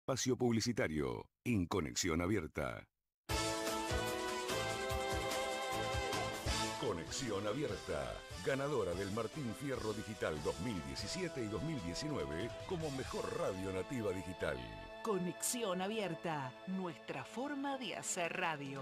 Espacio publicitario en Conexión Abierta. Conexión Abierta, ganadora del Martín Fierro Digital 2017 y 2019 como mejor radio nativa digital. Conexión Abierta, nuestra forma de hacer radio.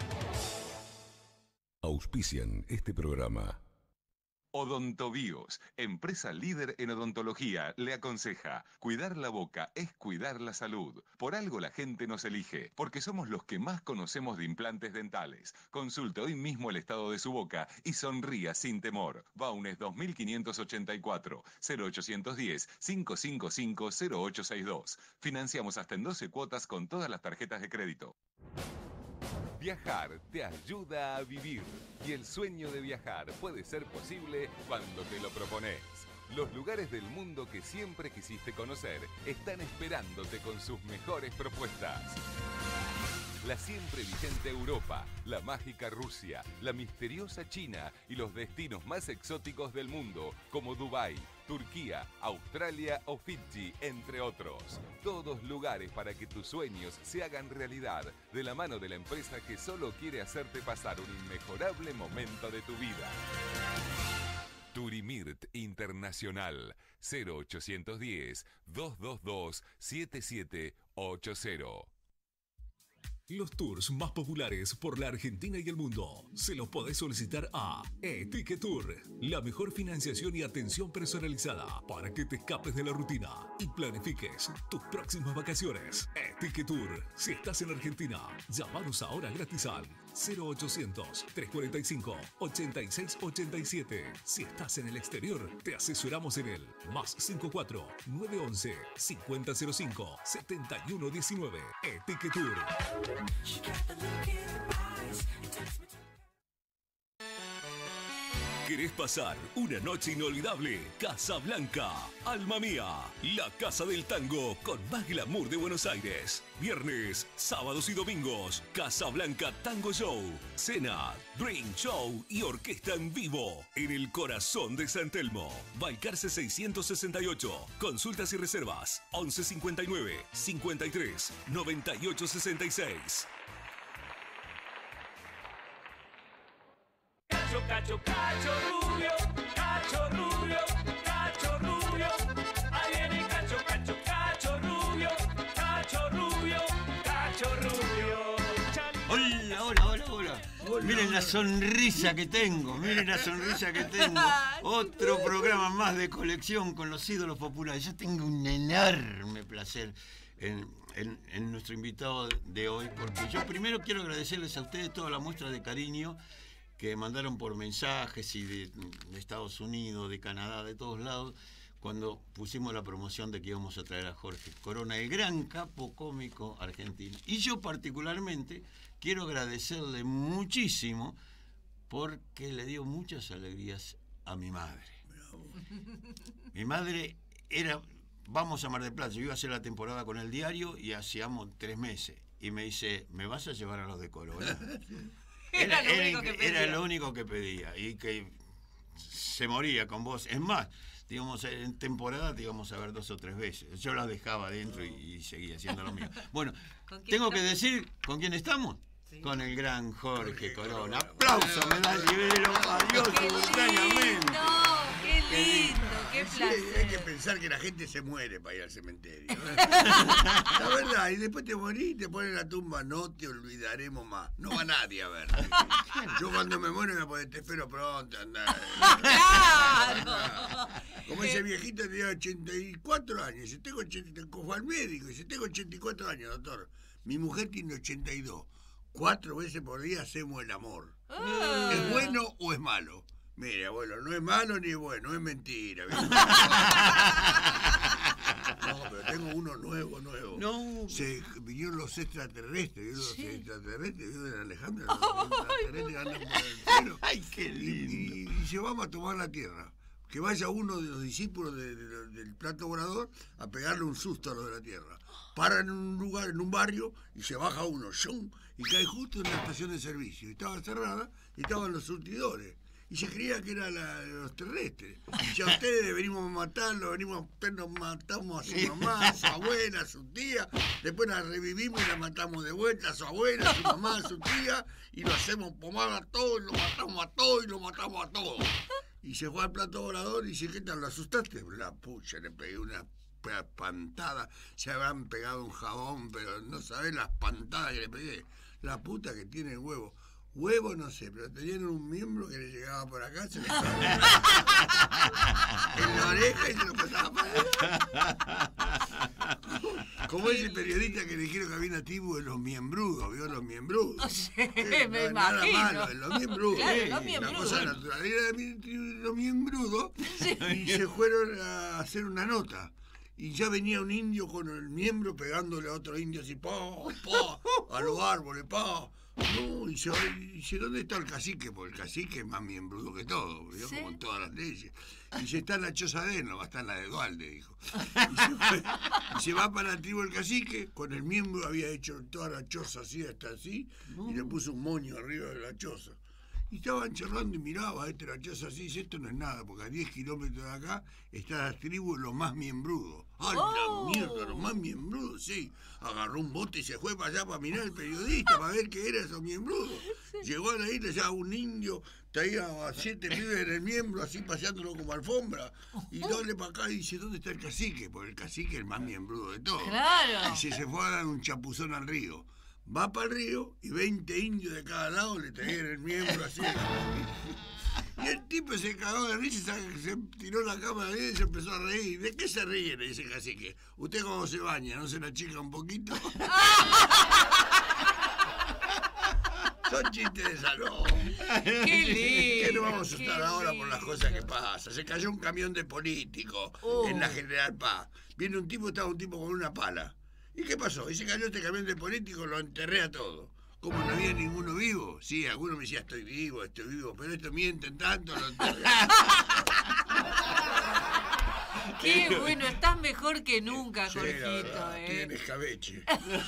Auspician este programa. Odontovíos, empresa líder en odontología, le aconseja: cuidar la boca es cuidar la salud. Por algo la gente nos elige, porque somos los que más conocemos de implantes dentales. Consulte hoy mismo el estado de su boca y sonría sin temor. Baunes 2584 0810 555 0862. Financiamos hasta en 12 cuotas con todas las tarjetas de crédito. Viajar te ayuda a vivir y el sueño de viajar puede ser posible cuando te lo propones. Los lugares del mundo que siempre quisiste conocer están esperándote con sus mejores propuestas. La siempre vigente Europa, la mágica Rusia, la misteriosa China y los destinos más exóticos del mundo como Dubái, Turquía, Australia o Fiji, entre otros. Todos lugares para que tus sueños se hagan realidad de la mano de la empresa que solo quiere hacerte pasar un inmejorable momento de tu vida. Turimirt Internacional 0810 222 7780. Los tours más populares por la Argentina y el mundo se los podés solicitar a Etiquetour, la mejor financiación y atención personalizada para que te escapes de la rutina y planifiques tus próximas vacaciones. Etiquetour, si estás en Argentina, llamanos ahora gratis al 0800-345-8687. Si estás en el exterior, te asesoramos en el +54 911 5005 7119. Etiquetour. ¿Querés pasar una noche inolvidable? Casablanca, alma mía, la casa del tango con más glamour de Buenos Aires. Viernes, sábados y domingos, Casablanca Tango Show, cena, drink show y orquesta en vivo en el corazón de San Telmo. Balcarce 668. Consultas y reservas 1159 53 98 66. Cacho, cacho rubio, cacho rubio, cacho rubio. Ahí viene cacho, cacho, cacho rubio, cacho rubio, cacho rubio. Hola, hola, hola, hola. Miren la sonrisa que tengo, miren la sonrisa que tengo. Otro programa más de colección con los ídolos populares. Yo tengo un enorme placer en nuestro invitado de hoy, porque yo primero quiero agradecerles a ustedes toda la muestra de cariño que mandaron por mensajes y de Estados Unidos, de Canadá, de todos lados, cuando pusimos la promoción de que íbamos a traer a Jorge Corona, el gran capo cómico argentino. Y yo particularmente quiero agradecerle muchísimo porque le dio muchas alegrías a mi madre. Mi madre era, vamos a Mar del Plata, yo iba a hacer la temporada con el diario y hacíamos 3 meses. Y me dice, ¿me vas a llevar a los de Corona? Era lo único que pedía y que se moría con vos. Es más, digamos, en temporada te íbamos a ver 2 o 3 veces. Yo las dejaba adentro y seguía haciendo lo mío. Bueno, tengo que decir con quién estamos. Sí. Con el gran Jorge Corona. ¡Aplauso, medallero! ¡Adiós, simultáneamente! ¡Qué lindo! ¡Qué placer! Sí, hay que pensar que la gente se muere para ir al cementerio. La verdad, y después te morís, te ponen la tumba, no te olvidaremos más. No va nadie a ver. Yo cuando me muero me voy a poner, te espero pronto, andá. ¡Claro! Como ese viejito tenía 84 años, si tengo 80, fue al médico, y si tengo 84 años, doctor, mi mujer tiene 82. 4 veces por día hacemos el amor. ¿Es bueno o es malo? Mira, bueno, no es malo ni es bueno, es mentira. No, pero tengo uno nuevo. No. Vinieron los extraterrestres, vieron Alejandro, los extraterrestres andan por el cielo. ¡Ay, qué lindo! Y llevamos a tomar la tierra. Que vaya uno de los discípulos del plato volador a pegarle un susto a los de la tierra. Para en un lugar, en un barrio, y se baja uno, ¡shum! Y cae justo en la estación de servicio. Y estaba cerrada, y estaban los surtidores. y se creía que era los terrestres. Ya ustedes venimos a matarlo, ustedes nos matamos a su mamá, a su abuela, a su tía, después la revivimos y la matamos de vuelta, a su abuela, a su mamá, a su tía, y lo hacemos pomar a todos, y lo matamos a todos, y lo matamos a todos. Y se fue al plato volador y dice, ¿qué tal? ¿Lo asustaste? La pucha, le pegué una espantada, se habrán pegado un jabón, pero no sabés las pantadas que le pegué. La puta que tiene el huevo. Huevo no sé, pero tenían un miembro que le llegaba por acá, se le pasaba en la oreja y se lo pasaba para allá. Como ese periodista que le dijeron que había una tribu de los miembrudos, ¿vio? Los miembrudos. Sí, No me es nada imagino. malo, de los miembrudos. Claro, los Una miembrudos. cosa natural. Era de los miembrudos y se fueron a hacer una nota. Y ya venía un indio con el miembro pegándole a otro indio así, pa, a los árboles, pa. No, y dice, ¿dónde está el cacique? Porque el cacique es más miembrudo que todo, ¿vio? ¿Sí? Como en todas las leyes. Y dice, está en la choza de él, no va a estar en la de Dualde, dijo. Y se va para la tribu del cacique, con el miembro había hecho toda la choza así, hasta así, y le puso un moño arriba de la choza. Y estaban charlando y miraba la choza así, dice, esto no es nada, porque a 10 kilómetros de acá está la tribu de los más miembrudos. ¡Ay, la mierda, los más miembrudos! Sí. Agarró un bote y se fue para allá para mirar al periodista, para ver qué era esos miembrudos. Llegó a la isla, ya un indio, traía a 7 pibes en el miembro, así paseándolo como alfombra. Y dale para acá y dice, ¿dónde está el cacique? Porque el cacique es el más miembrudo de todos. Claro. Y se fue a dar un chapuzón al río. Va para el río y 20 indios de cada lado le traían el miembro así. Y el tipo se cagó de risa, se tiró la cámara y se empezó a reír. ¿De qué se ríe? Le dice el cacique. ¿Usted cuando se baña no se la chica un poquito? Son chistes de salón. Qué lindo. ¿Qué nos vamos a asustar ahora por las cosas que pasan? Se cayó un camión de políticos en la General Paz. Viene un tipo, estaba un tipo con una pala. ¿Y qué pasó? Y se cayó este camión de políticos, lo enterré a todo. Como no había ninguno vivo. Sí, algunos me decían, estoy vivo, pero estos mienten tanto, lo enterré. Qué bueno, estás mejor que nunca, Sí, la Jorgito. verdad, tiene escabeche.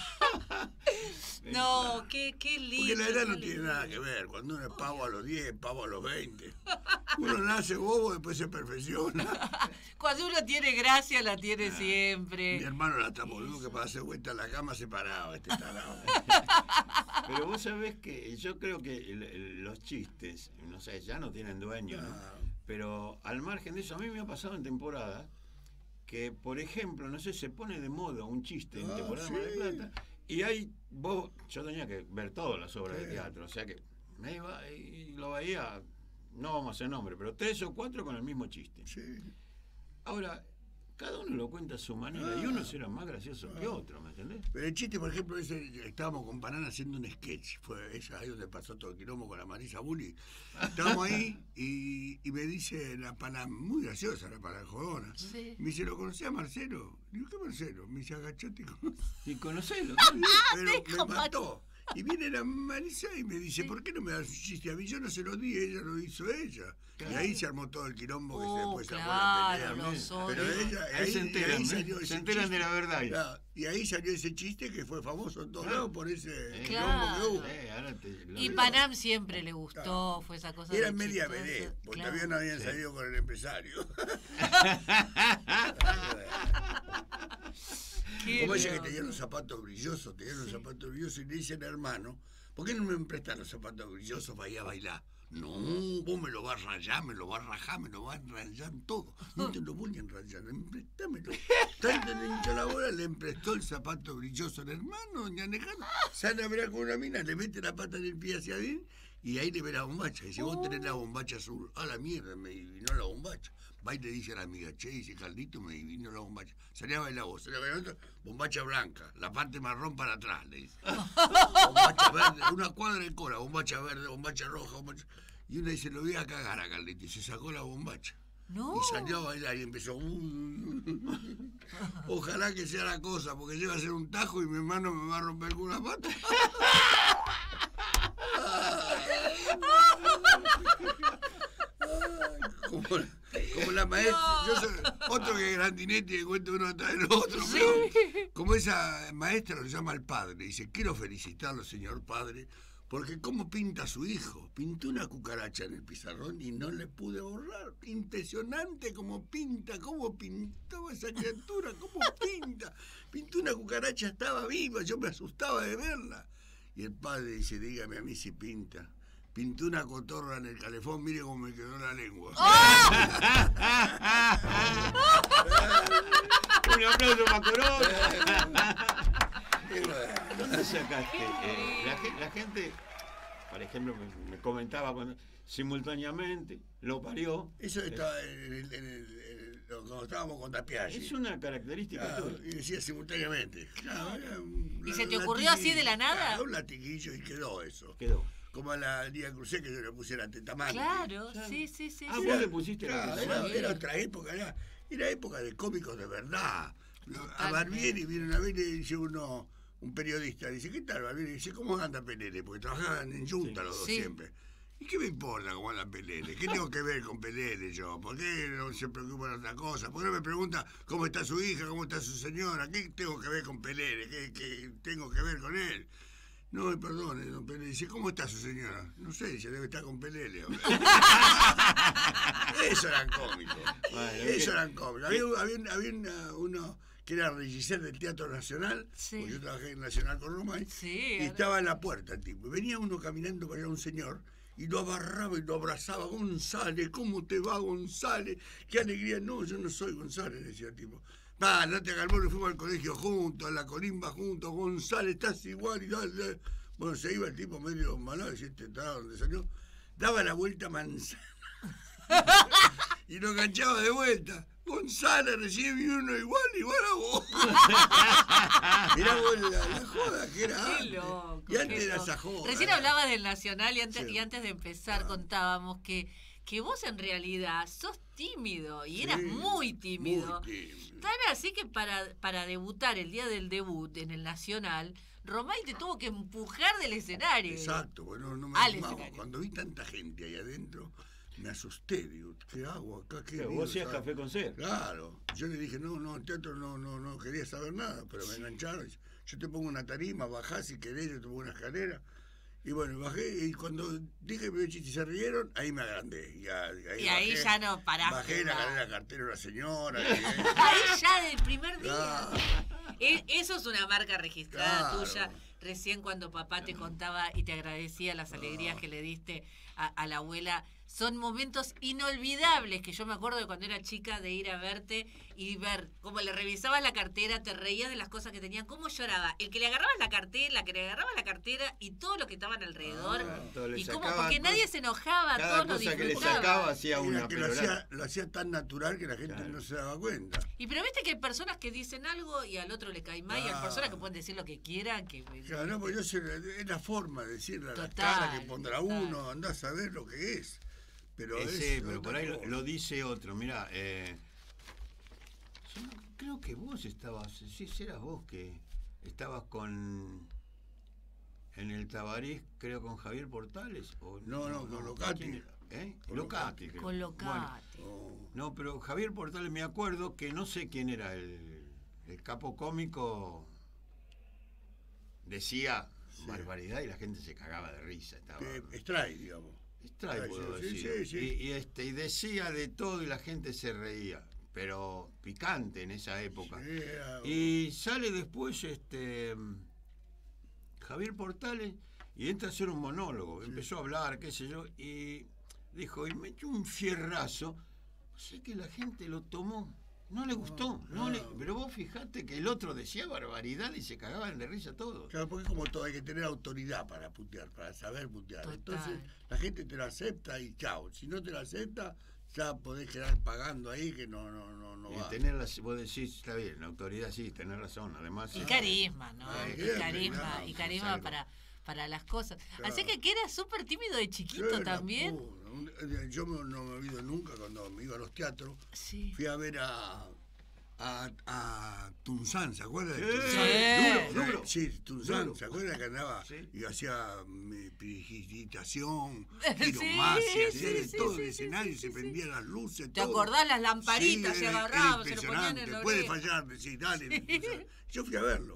No, qué lindo. Porque la edad no qué tiene lindo. nada que ver. Cuando uno es pavo a los 10, pavo a los 20. Uno nace bobo, después se perfecciona. Cuando uno tiene gracia, la tiene Mi siempre. hermano la está boludo que para hacer vuelta a la cama se paraba, este tarado. Pero vos sabés que yo creo que los chistes, no sé, ya no tienen dueño, ¿no? Pero al margen de eso, a mí me ha pasado en temporada que, por ejemplo, no sé, se pone de moda un chiste en temporada de Mar del Plata y yo tenía que ver todas las obras de teatro, o sea que me iba y lo veía, no vamos a hacer nombre, pero 3 o 4 con el mismo chiste. Sí. Ahora, cada uno lo cuenta a su manera y unos eran más graciosos que otros, ¿me entendés? Pero el chiste, por ejemplo, estábamos con Panana haciendo un sketch. Fue esa ahí donde pasó todo el quilombo con la Marisa Bulli. Estábamos ahí y me dice la Pana, muy graciosa la Pana jodona. Sí. Me dice, ¿lo conocés a Marcelo? Digo, ¿qué Marcelo? Me dice, agachate y conocés. Y conocelo. Pero me mató. Y viene la Marisa y me dice, ¿por qué no me das un chiste a mí? Yo no se lo di, ella lo hizo ella. Claro. Y ahí se armó todo el quilombo que después se armó la claro, pelea. los Pero odios. ella, Ahí se enteran, ahí ¿eh? salió Se ese enteran de chiste. la verdad. Claro, y ahí salió ese chiste que fue famoso en todos Claro. lados por ese Claro. quilombo que hubo. Ahora lo Y veo. Panam siempre le gustó, fue esa cosa. Era de media chistoso. vedette, porque Claro. todavía no habían salido con el empresario. Qué Como ella que loco. tenía los zapatos brillosos, y le dice al hermano, ¿por qué no me prestas los zapatos brillosos para ir a bailar? No, vos me lo vas a rayar, me lo vas a rajar, me lo vas a rayar todo. No te lo voy a rayar, préstamelo. Tanto le hinchó la bola, le emprestó el zapato brilloso al hermano, doña Alejandra. Sale a ver con una mina, le mete la pata del pie hacia adentro y ahí le ve la bombacha. Dice, vos tenés la bombacha azul. A la mierda, me adivinó la bombacha. Va y le dice a la amiga, che, dice Caldito, me adivinó la bombacha. Salía a bailar vos, salía a bailar otra, bombacha blanca, la parte marrón para atrás, le dice. Bombacha verde, una cuadra de cola, bombacha verde, bombacha roja, bombacha... Y una dice, lo voy a cagar a Carlito, y se sacó la bombacha. No. Y salió a bailar y empezó. Ojalá que sea la cosa, porque llega a ser un tajo y mi hermano me va a romper con una pata. Como la maestra, yo soy otro que Grandinetti que cuenta uno atrás del otro, pero como esa maestra lo llama al padre, dice, quiero felicitarlo, señor padre, Porque cómo pinta su hijo. Pintó una cucaracha en el pizarrón y no le pude borrar. Impresionante cómo pinta, cómo pintó esa criatura, cómo pinta. Pintó una cucaracha, estaba viva, yo me asustaba de verla. Y el padre dice, dígame a mí si pinta. Pintó una cotorra en el calefón, mire cómo me quedó la lengua. Un aplauso para Corona. ¿Dónde sacaste? La gente, por ejemplo, me comentaba simultáneamente, lo parió. Eso estaba cuando estábamos con Tapiaggi. Es una característica tuya. Y decía simultáneamente. Claro, ¿Y se te ocurrió así de la nada? Claro, un latiguillo y quedó eso. Quedó. Como a la Día Crucé que yo le pusiera Tetamán. Claro, sí. Ah, vos le pusiste claro, era otra época, era época de cómicos de verdad. A Barbieri vino una vez y le dice un periodista, dice, ¿qué tal Barbieri? Dice, ¿cómo anda Pelele? Porque trabajaban en Junta los dos siempre. ¿Y qué me importa cómo anda Pelele? ¿Qué tengo que ver con Pelele yo? ¿Por qué no se preocupa de otra cosa? ¿Por qué no me pregunta cómo está su hija, cómo está su señora? ¿Qué tengo que ver con Pelele? ¿Qué tengo que ver con él? No, perdone, don Pelele. Dice, ¿cómo está su señora? No sé, dice, debe estar con Pelele. Eso eran cómicos. Eso eran cómicos. Había uno que era regisseur del Teatro Nacional, porque yo trabajé en Nacional con Romay, y estaba en la puerta el tipo. Y venía uno caminando para allá, un señor, y lo agarraba y lo abrazaba. González, ¿cómo te va, González? Qué alegría. No, yo no soy González, decía el tipo. No te agarró, fuimos al colegio juntos, a la colimba juntos. González, estás igual y tal. Bueno, se iba el tipo medio malo, decía, este tarado donde salió. Daba la vuelta manzana. Y lo enganchaba de vuelta. González, recién vi uno igual a vos. Mirá vos la joda que era Qué antes. loco. Y antes era esa joda. Recién hablabas del Nacional y antes de empezar contábamos que vos en realidad sos tímido y eras muy tímido. Tan así que para debutar el día del debut en el Nacional, Romay te tuvo que empujar del escenario. Exacto, bueno, no me animaba. Cuando vi tanta gente ahí adentro, me asusté, digo, ¿qué hago acá? ¿Qué vos hacías Café con C. Claro, yo le dije, no, el teatro no quería saber nada, pero me engancharon. Yo te pongo una tarima, bajás si querés, yo te pongo una escalera. Y bueno, bajé, y cuando dije que chiste y se rieron, ahí me agrandé. Y ahí bajé, ya no paraste. Bajé, la carrera cartera a una señora. Ahí ya del primer día. Eso es una marca registrada tuya. Recién cuando papá te contaba y te agradecía las alegrías que le diste a la abuela, son momentos inolvidables que yo me acuerdo de cuando era chica, de ir a verte y ver cómo le revisabas la cartera, te reías de las cosas que tenían, cómo lloraba el que le agarrabas la cartera, la que le agarraba la cartera y todo lo que estaban alrededor. Y cómo, porque nadie se enojaba, todos lo disfrutaban. Que le sacaba hacía una que lo hacía tan natural que la gente no se daba cuenta. Y pero viste que hay personas que dicen algo y al otro le cae mal, y hay personas que pueden decir lo que quieran. Claro, no, pues yo sé, es la forma de decirle a la cara que pondrá uno, andá a saber lo que es. Pero pero por ahí lo dice otro. Mirá, yo creo que vos estabas, sí, eras vos que estabas en el Tabarís, creo con Javier Portales. No, con Locati. Locati. Con Locati. Bueno, no, pero Javier Portales me acuerdo que no sé quién era el capo cómico, decía barbaridad y la gente se cagaba de risa. Strike, digamos. Puedo decir. Sí. Y decía de todo y la gente se reía, pero picante en esa época. Y sale después Javier Portales y entra a hacer un monólogo. Empezó a hablar, qué sé yo, y dijo, y metió un fierrazo. O sea que la gente lo tomó. No le gustó, pero vos fijate que el otro decía barbaridad y se cagaban de risa todos. Claro, porque como todo hay que tener autoridad para putear, para saber putear. Total. Entonces la gente te lo acepta y chao. Si no te lo acepta, ya podés quedar pagando ahí que no va. Vos decís, está bien, la autoridad sí, tenés razón, además. Y carisma, ¿no? Y carisma para las cosas. Claro. Así que eras súper tímido de chiquito también. Yo no me olvido nunca cuando me iba a los teatros. Sí. Fui a ver a Tunzán, ¿se acuerdan de Tunzán? Duro. Sí, Tunzán, ¿se acuerdan que andaba y hacía prestidigitación, piromacia, hacía de todo el escenario, se prendían las luces, ¿te acordás las lamparitas? Sí, se agarraban, se lo ponían en la oreja. Puede fallar, sí, dale. Yo fui a verlo.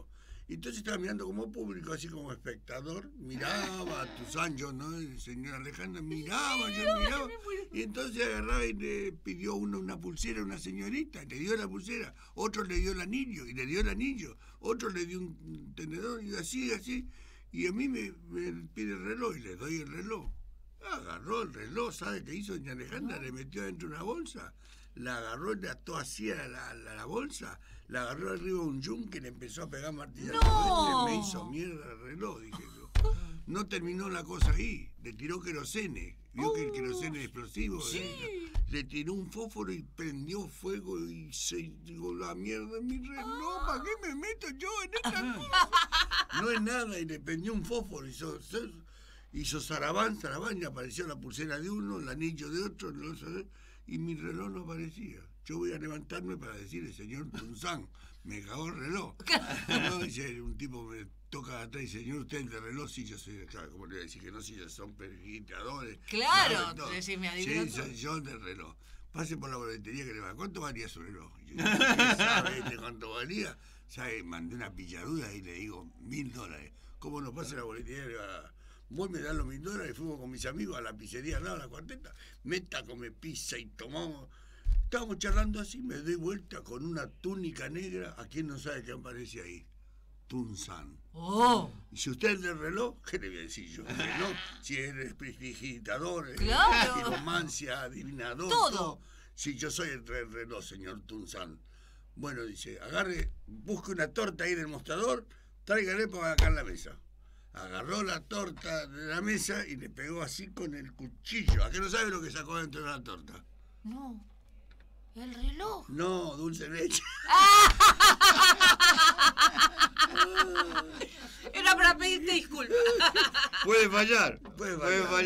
Y entonces estaba mirando como público, así como espectador, miraba a Tuzán, yo, ¿no? El señor Alejandro miraba, yo miraba. Y entonces agarraba y le pidió uno una pulsera a una señorita, le dio la pulsera, otro le dio el anillo, y le dio el anillo, otro le dio un tenedor, y así, así. Y a mí me pide el reloj, y le doy el reloj. Agarró el reloj, ¿sabe qué hizo doña Alejandra? Le metió dentro una bolsa, la agarró y le ató así a la bolsa, la agarró arriba de un yunque y le empezó a pegar martillazos. ¡No! Me hizo mierda el reloj, dije yo. No terminó la cosa ahí, le tiró querosene. Vio que el querosene es explosivo. Sí. Le tiró un fósforo y prendió fuego y se digo, la mierda de mi reloj, ¿para qué me meto yo en esta cosa? No es nada, y le prendió un fósforo, hizo zarabán, y apareció la pulsera de uno, el anillo de otro, no sé, y mi reloj no aparecía. Yo voy a levantarme para decirle, señor Tunzán, me cagó el reloj. No, dice, un tipo me toca atrás y dice, señor, usted el de reloj, sí, yo soy, claro, como le voy a decir que no, sí, son pergitadores. Claro, decime, adivino. Sí, soy yo el del reloj. Pase por la boletería que le va. ¿Cuánto valía su reloj? Y yo, ¿qué sabe este cuánto valía? ¿Sabe? Mandé una pilladura y le digo, $1000. ¿Cómo no pase la boletería? Le va, vos me das los $1000 y fuimos con mis amigos a la pizzería al lado de la Cuarteta. Meta, come pizza y tomamos. Estábamos charlando así, me doy vuelta con una túnica negra. ¿A quién no sabe qué aparece ahí? Tunzán. Oh. Y si usted es del reloj, ¿qué le voy a decir yo? Reloj, si es prestidigitador, Claro. quiromancia, adivinador, Todo. Si yo soy el reloj, señor Tunzán. Bueno, dice, agarre, busque una torta ahí del mostrador, tráigale para acá en la mesa. Agarró la torta de la mesa y le pegó así con el cuchillo. ¿A qué no sabe lo que sacó dentro de la torta? No. El reloj. No, dulce de leche. Era para pedirte disculpas. Puede fallar. Puede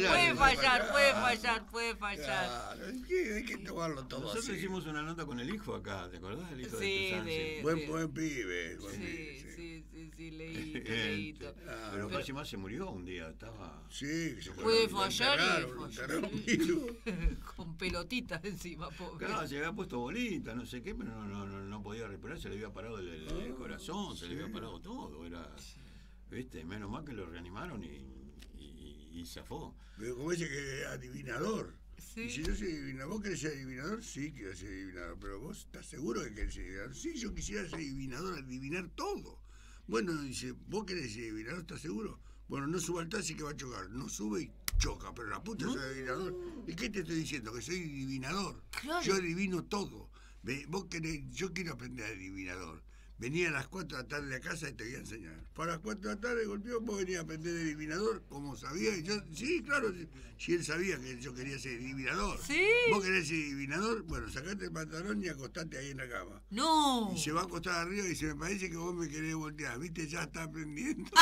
fallar. Claro, hay que tomarlo todo. Nosotros así. hicimos una nota con el hijo acá, ¿te acordás del hijo Sí, de Tuzán? de- Buen pibe. Buen pibe, Sí, leíto. Pero Máxima se murió un día, estaba... Sí, que se Puede lo fallar enterraron, y lo fallar. enterraron vivo. Con pelotitas encima, pobre. Claro, se había puesto bolita, no sé qué, pero no podía respirar, se le había parado el corazón, se le había parado todo, era... ¿Viste? Menos mal que lo reanimaron y zafó. Pero como dice que es adivinador. Sí. Y si yo soy adivinador, ¿vos querés ser adivinador? Sí, quiero ser adivinador. Pero vos estás seguro de que querés ser adivinador. Sí, yo quisiera ser adivinador, adivinar todo. Bueno, dice, ¿vos querés ser adivinador? ¿Estás seguro? Bueno, no suba al taxi que va a chocar. No sube y choca, pero la puta soy adivinador. ¿Y qué te estoy diciendo? Que soy adivinador. Claro. Yo adivino todo. Vos querés, yo quiero aprender adivinador. Venía a las 4 de la tarde a casa y te voy a enseñar. Para las 4 de la tarde golpeó, vos venías a aprender de adivinador, como sabía. Y yo, sí, claro, si él sabía que yo quería ser adivinador. Sí. ¿Vos querés ser adivinador? Bueno, sacate el pantalón y acostate ahí en la cama. No. Y se va a acostar arriba y dice, me parece que vos me querés voltear. ¿Viste? Ya está aprendiendo.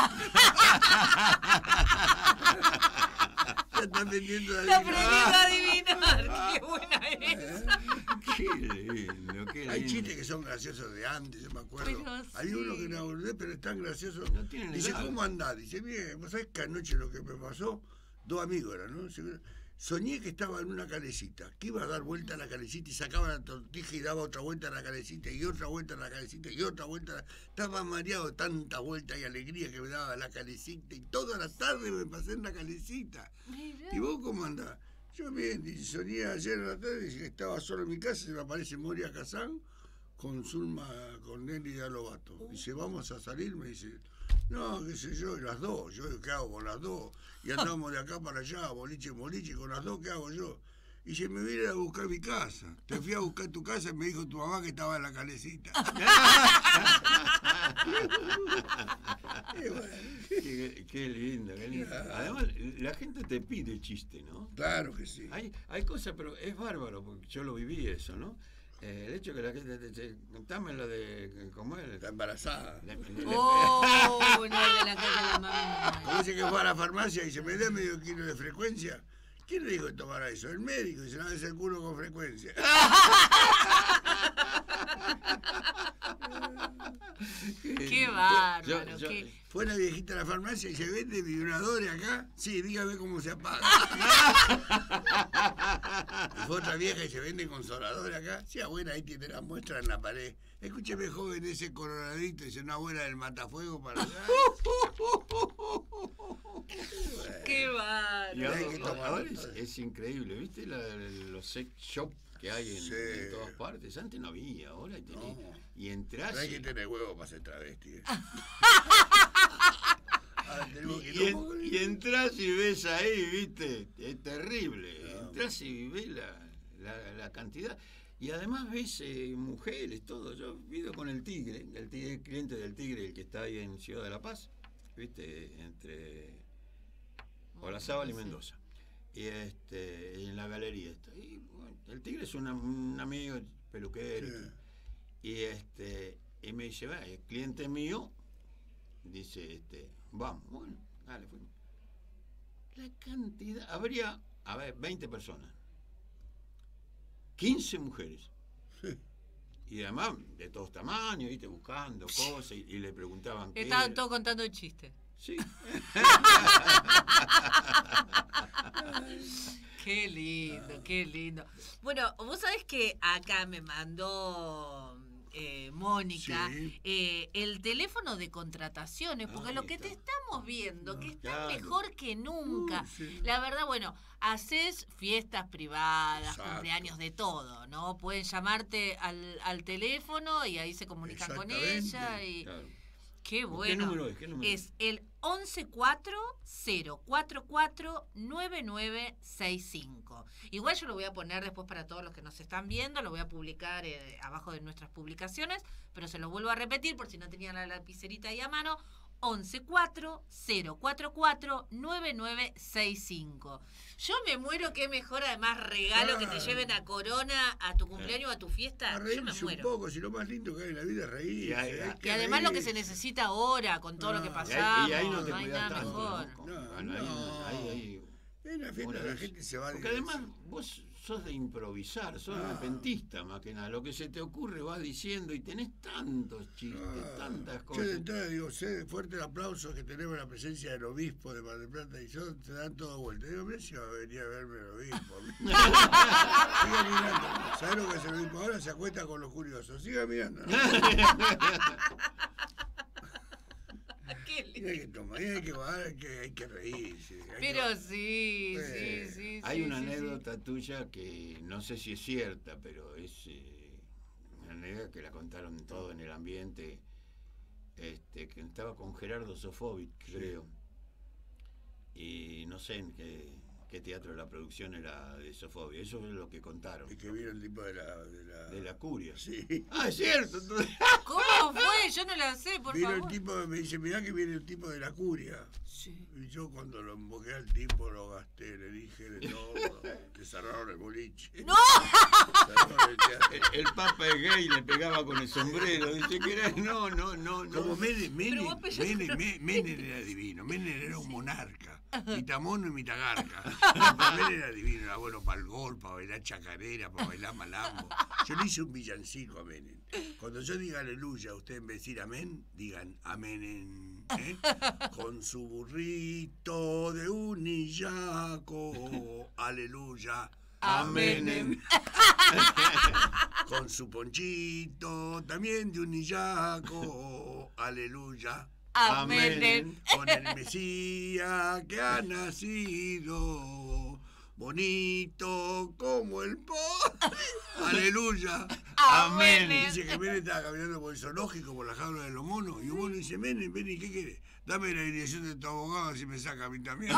Ya está aprendiendo a Está adivinar. aprendiendo a adivinar. Qué buena es. Qué lindo, qué lindo. Hay chistes que son graciosos de antes, yo me acuerdo. Pero Hay sí. uno que no abordé, pero es tan gracioso. No tienen Dice, edad. ¿cómo andás? Dice, bien, ¿vos sabés que anoche lo que me pasó? Dos amigos eran, ¿no? Soñé que estaba en una calecita, que iba a dar vuelta a la calecita y sacaba la tortija y daba otra vuelta a la calecita y otra vuelta a la calecita y otra vuelta. Estaba mareado de tanta vuelta y alegría que me daba la calecita y toda la tarde me pasé en la calecita. Mirá. ¿Y vos cómo andás? Yo bien, dice, soñé ayer en la tarde, dice que estaba solo en mi casa, se me aparece Moria Kazán con Zulma, con Nelly de Alobato. Dice, vamos a salir, me dice, no, qué sé yo, y las dos, yo qué hago con las dos, y andamos de acá para allá, boliche en boliche, con las dos, ¿qué hago yo? Y se me viene a buscar mi casa. Te fui a buscar tu casa y me dijo tu mamá que estaba en la calecita. Y bueno, Qué lindo, qué lindo. Además, la gente te pide chiste, ¿no? claro que sí. Hay cosas, pero es bárbaro, porque yo lo viví eso, ¿no? El hecho que la gente te dice, contame lo de, ¿cómo es? Está embarazada. Oh, no, de la casa de la mamá. Como dice que fue a la farmacia y se me da medio kilo de frecuencia. ¿Quién le dijo que tomara eso? El médico. Y se lava el culo con frecuencia. Qué bárbaro. Yo- qué... Fue la viejita a la farmacia y se vende vibradores acá. Sí, dígame cómo se apaga. Y fue otra vieja y se vende consoladores acá. Sí, abuela, ahí tiene la muestra en la pared. Escúcheme, joven, ese coronadito, dice una abuela del matafuego para allá. ¡Qué bárbaro! Ahora es increíble, ¿viste? Los sex shop que hay en todas partes. Antes no había, ahora hay tenés. No. Y entrás. No hay que tener huevo para ser travesti. Y entras y ves ahí, ¿viste? Es terrible. Entras y ves la cantidad. Y además ves mujeres, todo. Yo vivo con el cliente del Tigre, el que está ahí en Ciudad de la Paz, ¿viste? Entre Olazábal y Mendoza. Y en la galería está. Y bueno, el Tigre es un amigo peluquero. Sí. Y me dice, va, el cliente mío dice, vamos, bueno, dale, fuimos. La cantidad, habría, 20 personas. 15 mujeres. Sí. Y además, de todos tamaños, ¿viste? Buscando cosas y le preguntaban qué Estaban era. todos contando el chiste. Sí. Qué lindo, qué lindo. Bueno, vos sabés que acá me mandó Mónica el teléfono de contrataciones, porque lo que te estamos viendo, que está mejor que nunca. La verdad, bueno, haces fiestas privadas, cumpleaños, de todo, ¿no? Pueden llamarte al teléfono y ahí se comunican con ella. Y qué bueno. ¿Qué número es? Es el 1140449965. Igual yo lo voy a poner después para todos los que nos están viendo, lo voy a publicar abajo de nuestras publicaciones, pero se lo vuelvo a repetir por si no tenían la lapicerita ahí a mano. 1140449965. Yo me muero, qué mejor además regalo que te lleven a Corona a tu cumpleaños o a tu fiesta. Yo me muero. Un poco, si lo más lindo que hay en la vida es reír. Y además lo que se necesita ahora con todo lo que pasamos, y ahí no te hay cuidas nada tanto, mejor. Ahí en la fiesta la gente se va. Porque además vos sos de improvisar, sos repentista más que nada. Lo que se te ocurre vas diciendo y tenés tantos chistes, tantas cosas. Yo de entrada digo, fuerte el aplauso que tenemos la presencia del obispo de Mar del Plata y yo se dan todo vuelta. Digo, mira si va a venir a verme el obispo. Siga mirando. ¿Sabes lo que es el obispo? Ahora se acuesta con los curiosos. Siga mirando. Y hay que tomar, hay que reírse. Pero sí. Hay una anécdota tuya que no sé si es cierta, pero es una anécdota que la contaron todo en el ambiente, que estaba con Gerardo Sofovich, creo. Y no sé en qué teatro de la producción era de Sofovich. Eso es lo que contaron. Y que vino el tipo de la curia. Sí. Ah, es cierto. ¿Cómo fue? Yo no la sé, por vino favor. El tipo, me dice, mirá que viene el tipo de la curia. Sí. Y yo cuando lo invoqué al tipo lo gasté, le dije de todo. Le cerraron el boliche. ¡No! El papa es gay, le pegaba con el sombrero. Dice que era. No. Como Menem era divino. Menem era un monarca. Mitad mono y mitad garca. Menem era divino, era bueno para el gol, para bailar chacarera, para bailar malambo. Yo le hice un villancico a Menem. Cuando yo diga aleluya, ustedes en vez de decir amén, digan amén, con su burrito de unillaco, aleluya. Amén. Con su ponchito también de unillaco, aleluya. Amén. Con el Mesías que ha nacido, bonito como el aleluya. Amén. Dice que Menem estaba caminando por el zoológico, por la jaula de los monos, y un mono dice, Menem, ven, ¿qué querés? Dame la dirección de tu abogado si me saca a mí también.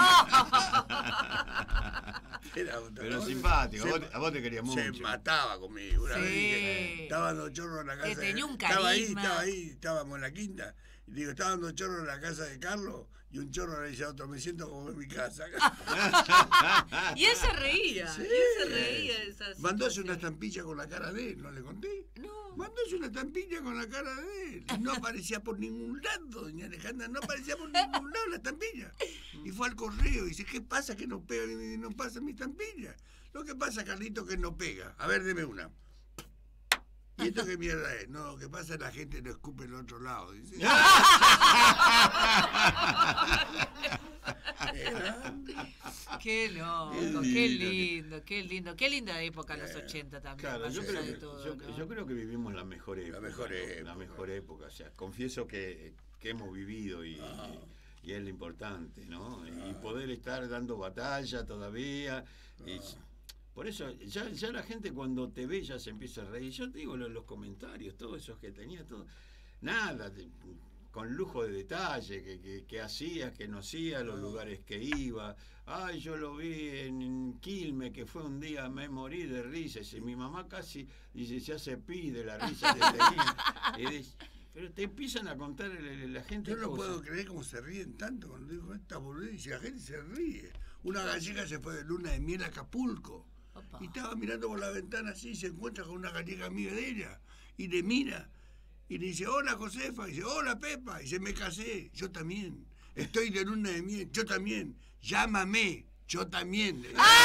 Pero simpático, a vos te quería mucho. Se mataba conmigo. Una vez dije, estaba dando chorro en la casa. Que tenía un estaba carisma. ahí, estábamos en la quinta. Y digo, estaba dando chorro en la casa de Carlos. Y un chorro le dice a otro, me siento como en mi casa. Y él se reía. Sí. De esas Mandóse una estampilla con la cara de él, ¿no le conté? No. Mandóse una estampilla con la cara de él. No aparecía por ningún lado, doña Alejandra, no aparecía por ningún lado la estampilla. Y fue al correo y dice, ¿qué pasa que no pega, no pasa mi estampilla? Lo que pasa, Carlito, que no pega. A ver, deme una. ¿Y esto qué mierda es? No, lo que pasa es que la gente no escupe en el otro lado. Dice. Qué Qué loco, qué lindo, qué lindo. Qué linda época los 80 también. Claro, más yo allá creo, de que, todo, ¿no? yo creo que vivimos la mejor época. La mejor época. O sea, confieso que hemos vivido y es lo importante, ¿no? Y poder estar dando batalla todavía. Y por eso, ya la gente cuando te ve ya se empieza a reír. Yo te digo los comentarios, todos esos que tenía, todo. Nada, con lujo de detalle, que hacía, que no hacía, los lugares que iba. Ay, yo lo vi en Quilmes, que fue un día, me morí de risa. Y mi mamá casi, dice, ya se pide la risa que tenía. Pero te empiezan a contar la gente. Yo no cosas. puedo creer cómo se ríen tanto cuando digo esta boludez y la gente se ríe. Una gallega se fue de luna de miel a Acapulco. Opa. Y estaba mirando por la ventana así y se encuentra con una gallega amiga de ella. Y le mira. Y le dice, hola Josefa. Y dice, hola Pepa. Y dice, me casé. Yo también. Estoy de luna de miel. Yo también. Llámame. Yo también.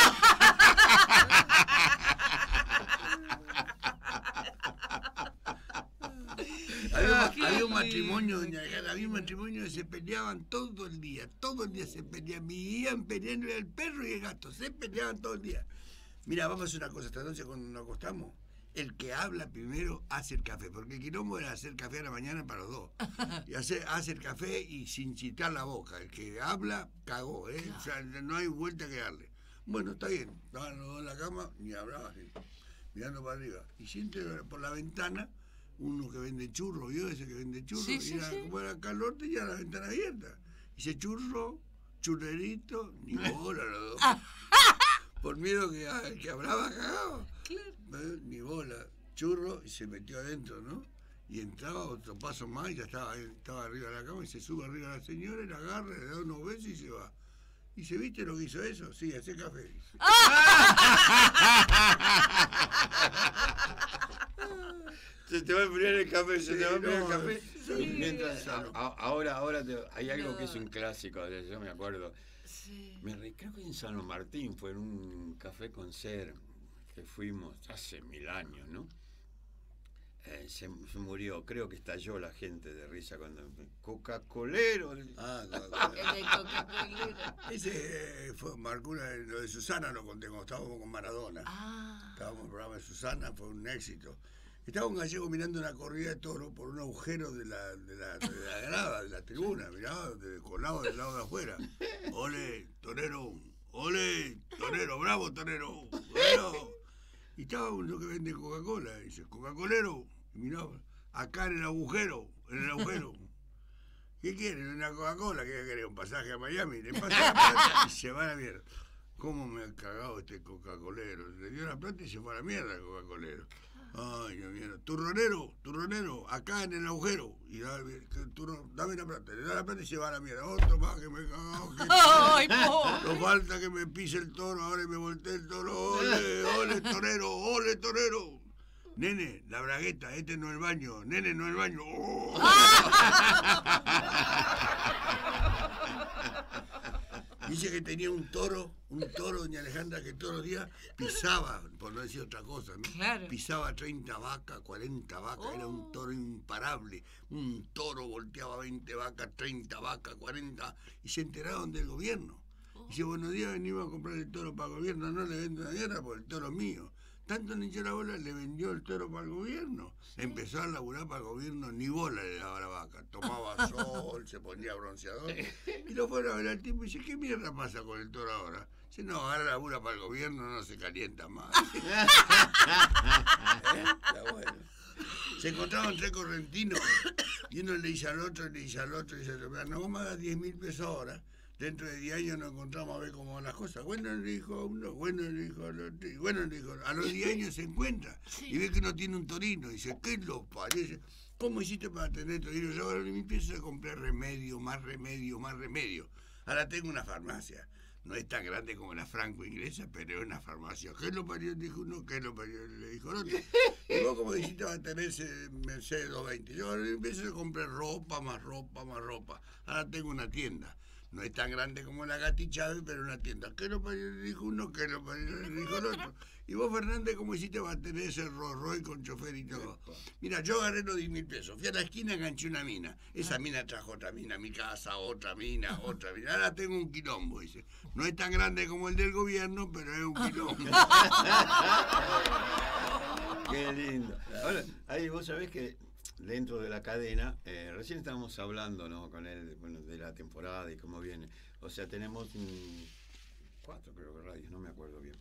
Había un matrimonio, doña Alejandra, había un matrimonio que se peleaban todo el día se peleaban, vivían peleando el perro y el gato, se peleaban todo el día. Mira, vamos a hacer una cosa, esta noche cuando nos acostamos, el que habla primero hace el café, porque el quilombo era hacer café a la mañana para los dos. Y hace el café y sin chitar la boca, el que habla, cagó, ¿eh? O sea, no hay vuelta que darle. Bueno, está bien, estaban los dos en la cama, ni hablaban, mirando para arriba. Y siente por la ventana uno que vende churros, ¿vio? Ese que vende churros, Sí, y sí, era, sí. como era calor, tenía la ventana abierta. Dice churro, churrerito, ni bola los dos. Por miedo que hablaba cagado. Claro. Ni bola, churro, y se metió adentro, ¿no? Y entraba otro paso más y ya estaba arriba de la cama y se sube arriba a la señora y la agarra, le da unos besos y se va. Y dice, ¿viste lo que hizo eso? Sí, hace café. Se te va a enfriar el café, se te va a enfriar el café. Sí. Mientras, ahora hay algo que es un clásico, yo me acuerdo. Sí. Creo que en San Martín fue en un café con ser que fuimos hace 1000 años, ¿no? Se murió, creo que estalló la gente de risa cuando... Coca-Colero. Coca-Colero. Ese marcó lo de Susana, lo conté cuando estábamos con Maradona. Estábamos en el programa de Susana, fue un éxito. Estaba un gallego mirando una corrida de toro por un agujero de la grada, de la tribuna, miraba colado del lado de afuera. Ole, torero, bravo, torero, torero. Y estaba uno que vende Coca-Cola, dice, Coca-Colero, y miraba, acá en el agujero. ¿Qué quiere? ¿Una Coca-Cola? ¿Qué quiere? ¿Un pasaje a Miami? Le pasa la plata y se va a la mierda. ¿Cómo me ha cagado este Coca-Colero? Le dio la plata y se fue a la mierda el Coca-Colero. Ay, Dios mío. Turronero, acá en el agujero. Y dame la plata. Le da la plata y se va a la mierda. Otro más que me he cagado. ¡Ay, pobre! No falta que me pise el toro, ahora me volteé el toro. Ole, torero. Nene, la bragueta, este no es el baño. Nene, no es el baño. ¡Oh! Dice que tenía un toro, doña Alejandra, que todos los días pisaba, por no decir otra cosa, ¿no? Claro. Pisaba 30 vacas, 40 vacas, era un toro imparable. Un toro volteaba 20 vacas, 30 vacas, 40, y se enteraron del gobierno. Dice, buenos días, venimos a comprar el toro para el gobierno, no le vendo la guerra porque el toro es mío. Tanto le hinchó la bola, le vendió el toro para el gobierno. Sí. Empezó a laburar para el gobierno, ni bola le daba la vaca. Tomaba sol, se ponía bronceador. Y lo fueron a ver al tipo y dice, ¿qué mierda pasa con el toro ahora? Dice, no, ahora labura para el gobierno, no se calienta más. Está bueno. Se encontraban 3 correntinos y uno le dice al otro, dice, no vamos a dar 10.000 pesos ahora. Dentro de 10 años nos encontramos a ver cómo van las cosas. Bueno, le dijo uno, bueno, le dijo al otro, y bueno, le dijo, a los 10 años se encuentra y ve que uno tiene un torino. Y dice, ¿qué lo parece? ¿Cómo hiciste para tener torino? Yo ahora me empiezo a comprar remedio, más remedio. Ahora tengo una farmacia. No es tan grande como la franco-inglesa, pero es una farmacia. ¿Qué lo parió? Dijo uno, ¿qué lo parió? Le dijo el otro. Y vos como dijiste va a tener ese Mercedes 220. Yo ahora empiezo a comprar ropa. Ahora tengo una tienda. No es tan grande como la Gati Chávez, pero una tienda. ¿Qué lo parió? Dijo uno, ¿qué lo parió? Dijo el otro. Y vos, Fernández, ¿cómo hiciste para tener ese Rolls Royce con chofer y todo? Mira, yo agarré los 10.000 pesos. Fui a la esquina y enganché una mina. Esa mina trajo otra mina a mi casa, otra mina, otra mina. Ahora tengo un quilombo, dice. No es tan grande como el del gobierno, pero es un quilombo. Qué lindo. Ahora, ahí vos sabés que dentro de la cadena, recién estábamos hablando, ¿no? Con él, bueno, de la temporada y cómo viene. O sea, tenemos 4, creo que radios, no me acuerdo bien,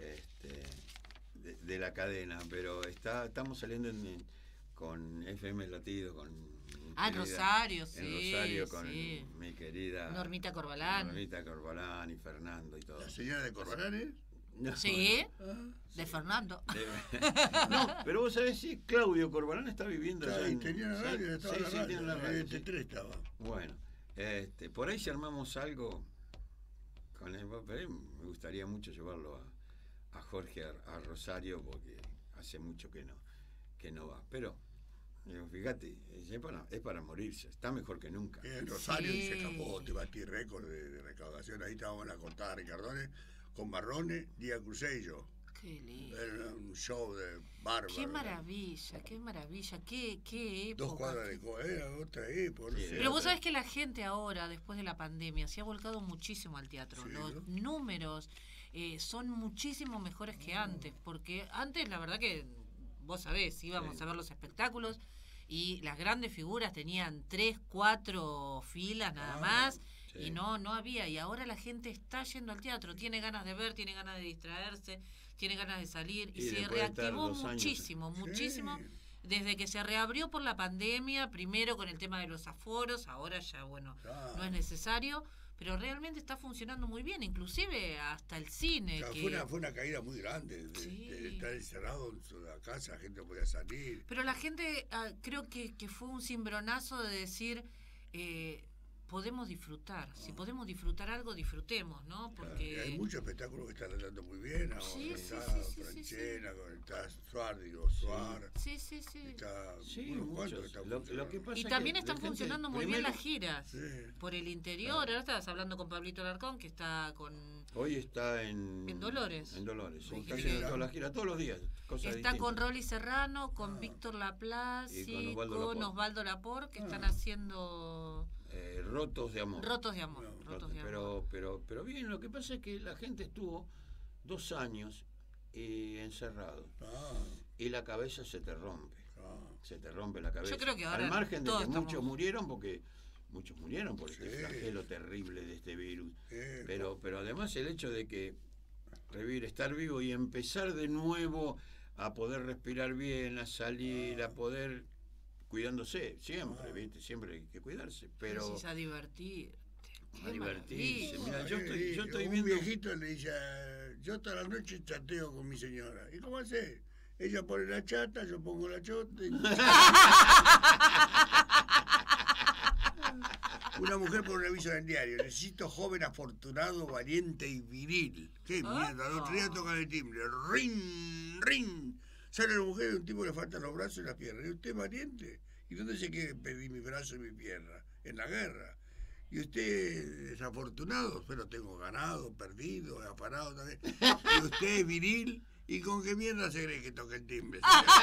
de la cadena, pero estamos saliendo con FM Latido, con en Rosario, sí. En Rosario con sí. mi querida Normita Corbalán. Normita Corbalán y Fernando y todo. ¿La señora de Corbalán es? No, Sí, no. de Fernando. No, pero vos sabés si Claudio Corbalán está viviendo allá en... tenía la radio, estaba en la radio. tiene la radio, En T3 estaba. Bueno, por ahí si armamos algo con él, pero ahí me gustaría mucho llevarlo a Jorge a Rosario porque hace mucho que no va. Pero fíjate, es para morirse, está mejor que nunca. En Rosario Sí. dice Capote, batí récord de recaudación. Ahí estábamos en la cortada de Ricardones con Marrone, Díaz Cruzé y yo. Qué lindo. Era un show de bárbaro. Qué maravilla, qué maravilla, qué época. 2 cuadras de era otra época. No Sí, sé. Pero vos sabés que la gente ahora, después de la pandemia, se ha volcado muchísimo al teatro. Sí, Los ¿no? números son muchísimo mejores que antes, porque antes la verdad que, vos sabés, íbamos a ver los espectáculos y las grandes figuras tenían 3, 4 filas nada más. sí. Y no había. Y ahora la gente está yendo al teatro, tiene ganas de ver, tiene ganas de distraerse, tiene ganas de salir. Y se después de estar reactivó 2 años. muchísimo, muchísimo. Sí. Desde que se reabrió por la pandemia, primero con el tema de los aforos, ahora ya, bueno, Claro. no es necesario, pero realmente está funcionando muy bien, inclusive hasta el cine. O sea, que... fue una caída muy grande Sí. de estar encerrado en la casa, la gente no podía salir. Pero la gente, creo que fue un cimbronazo de decir, podemos disfrutar. Si podemos disfrutar algo, disfrutemos, ¿no? Porque Hay muchos espectáculos que están andando muy bien ahora. Sí, Está sí, Franchella, está Suar, sí, sí, sí. está Sí, unos cuantos muchos. que están Lo que funcionando. pasa Y es también que están la gente funcionando muy bien primero- las giras. Sí. Por el interior. Ahora estabas hablando con Pablito Alarcón, que está con... Hoy está en Dolores. En Dolores, sí, Con está gira. haciendo toda la gira, todos los días. Cosas Está con distintas. Rolly Serrano, con Víctor Laplace Y con y Osvaldo con Laport. Osvaldo Laport, que están haciendo Rotos de amor. Rotos de Amor. Rotos de Amor. Pero bien, lo que pasa es que la gente estuvo 2 años encerrado y la cabeza se te rompe. Se te rompe la cabeza. Yo creo que ahora al margen de todos que estamos- muchos murieron por este Sí. flagelo terrible de este virus. Sí, Pero además el hecho de que revivir, estar vivo y empezar de nuevo a poder respirar bien, a salir, a poder cuidándose, siempre, ¿viste? Siempre hay que cuidarse, pero Decís a divertir. a divertirse. Mira, yo Sí, estoy un viendo. viejito le dice, yo toda la noche chateo con mi señora. ¿Y cómo hace? Ella pone la chata, yo pongo la chota. Una mujer por un aviso en el diario. Necesito joven afortunado, valiente y viril. ¡Qué mierda! El otro día tocan el timbre. ¡Ring! ¡Ring! Sale la mujer y un tipo le faltan los brazos y las piernas. ¿Y usted es valiente? ¿Y dónde se quiere pedir mi brazo y mi pierna? En la guerra. Y usted es afortunado, pero tengo ganado, perdido, afanado también. Y usted es viril. ¿Y con qué mierda se cree que toca el timbre?